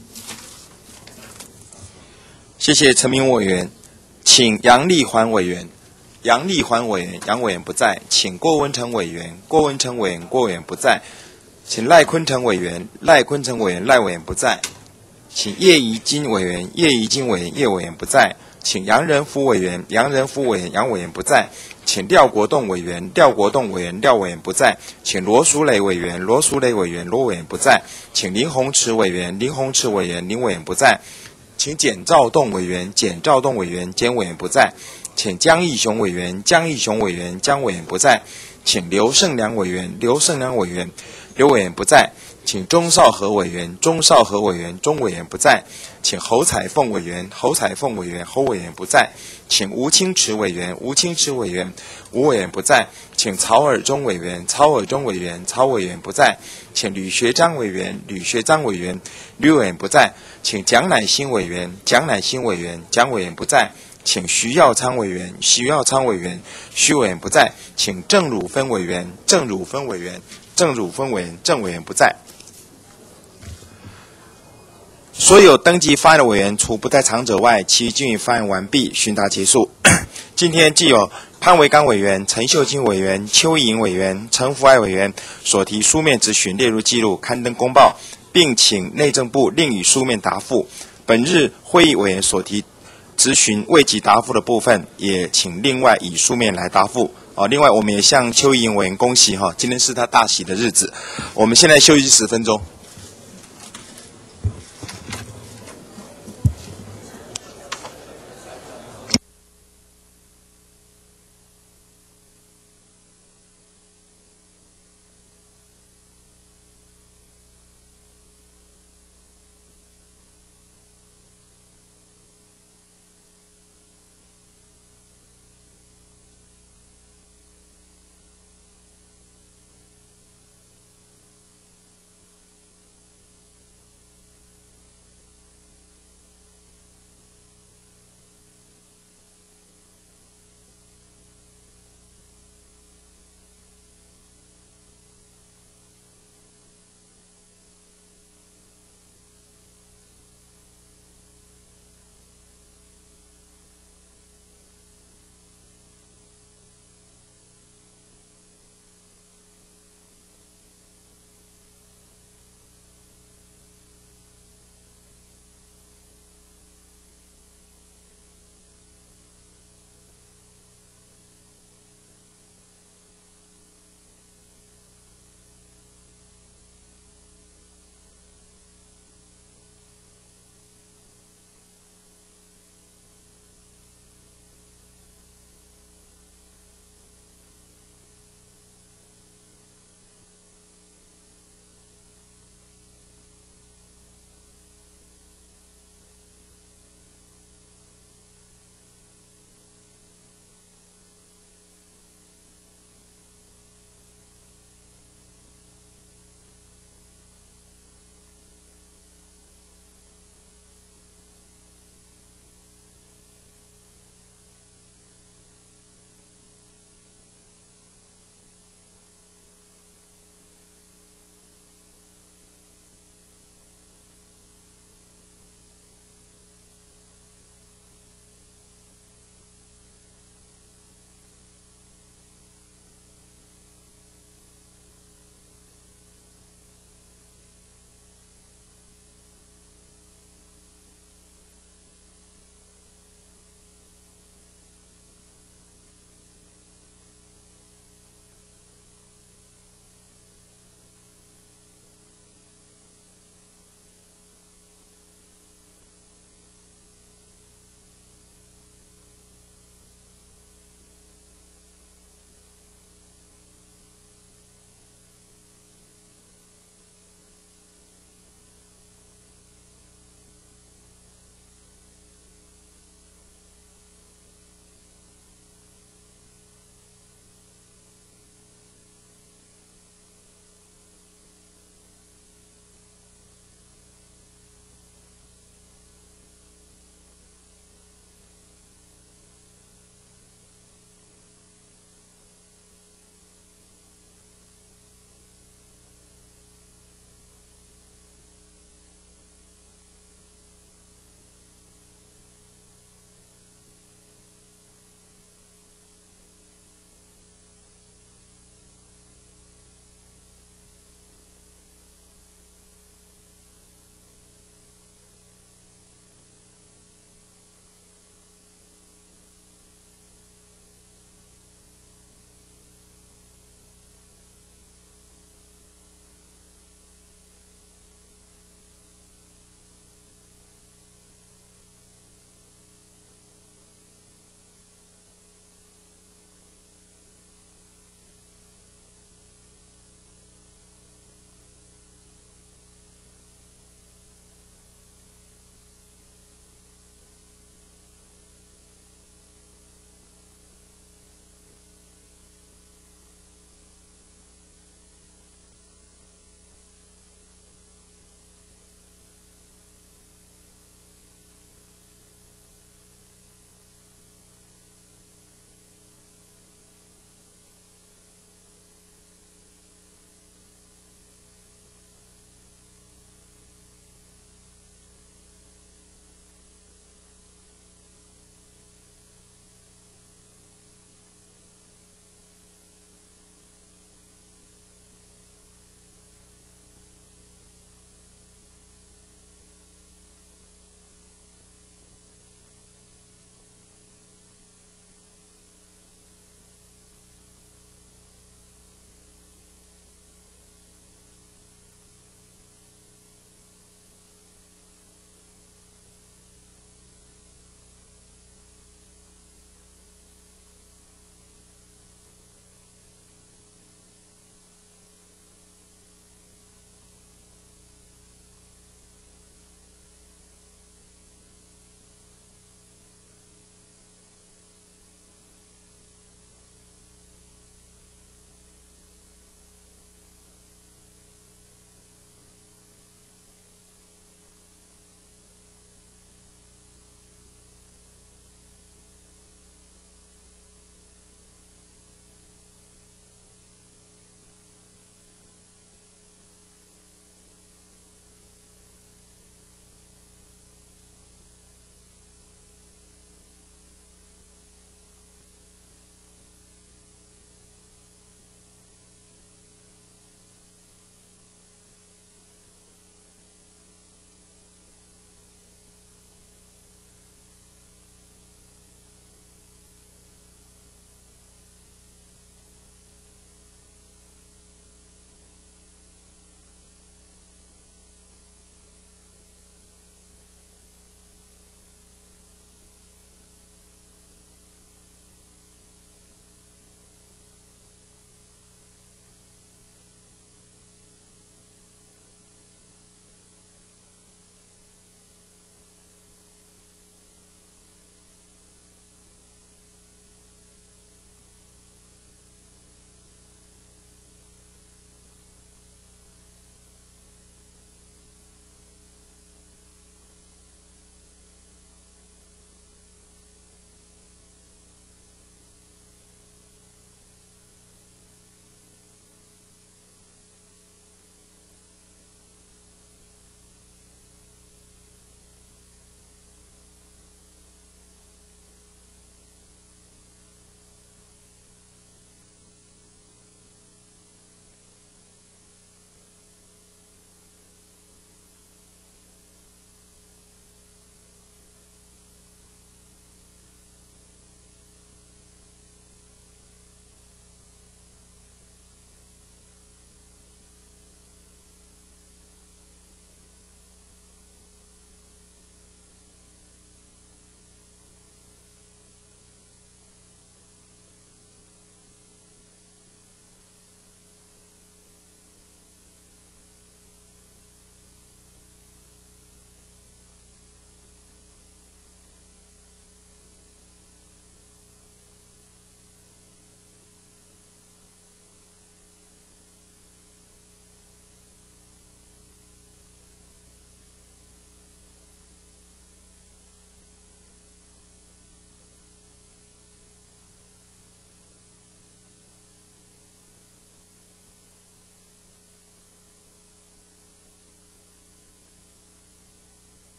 谢谢陈明委员，请杨丽环委员。杨丽环委员，杨委员不在，请郭文成委员，郭文成委员，郭委员不在。请赖坤成委员，赖坤成委员，赖委员不在；请叶宜金委员，叶宜金委员，叶委员不在；请杨仁福委员，杨仁福委员，杨委员不在；请廖国栋委员，廖国栋委员，廖委员不在；请罗淑蕾委员，罗淑蕾委员，罗委员不在；请林鸿池委员，林鸿池委员，林委员不在；请简兆栋委员，简兆栋委员，简委员不在；请江义雄委员，江义雄委员，江委员不在；请刘胜良委员，刘胜良委员，刘委员不在，请钟少和委员，钟少和委员，钟委员不在，请侯彩凤委员，侯彩凤委员，侯委员不在，请吴清池委员，吴清池委员，吴委员不在，请曹尔中委员，曹尔中委员，曹委员不在，请吕学章委员，吕学章委员，吕委员不在，请蒋乃馨委员，蒋乃馨委员，蒋委员不在，请徐耀昌委员，徐耀昌委员，徐委员不在，请郑汝芬委员，郑汝芬委员，郑汝芬委员，郑委员不在。所有登记发言的委员，除不在场者外，其余均已发言完毕，询答结束。今天既有潘维刚委员、陈秀清委员、邱意莹委员、陈福爱委员所提书面质询列入记录，刊登公报，并请内政部另以书面答复。本日会议委员所提质询未及答复的部分，也请另外以书面来答复。另外我们也向邱意莹委员恭喜今天是他大喜的日子。我们现在休息10分钟。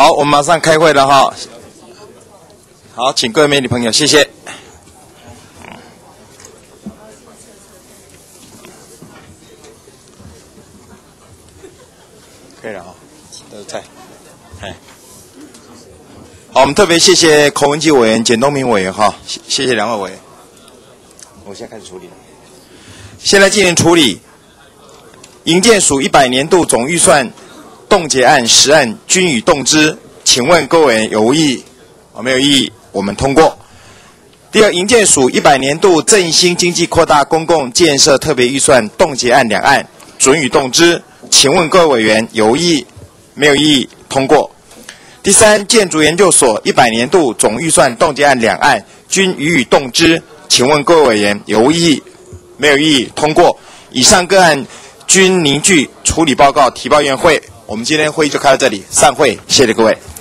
好，我们马上开会了哈。好，请各位媒体朋友，谢谢。可以了哈，都在。哎，好，我们特别谢谢口文纪委员、简东明委员哈，谢谢两位委员。我现在开始处理了。现在进行处理营建署100年度总预算冻结案10案均予动之，请问各位委员有无异议？没有异议，我们通过。第二，营建署100年度振兴经济扩大公共建设特别预算冻结案2案准予动之，请问各位委员有无异议？没有异议，通过。第三，建筑研究所100年度总预算冻结案2案均予以动之，请问各位委员有无异议？没有异议，通过。以上个案均凝聚处理报告提报院会。我们今天会议就开到这里，散会，谢谢各位。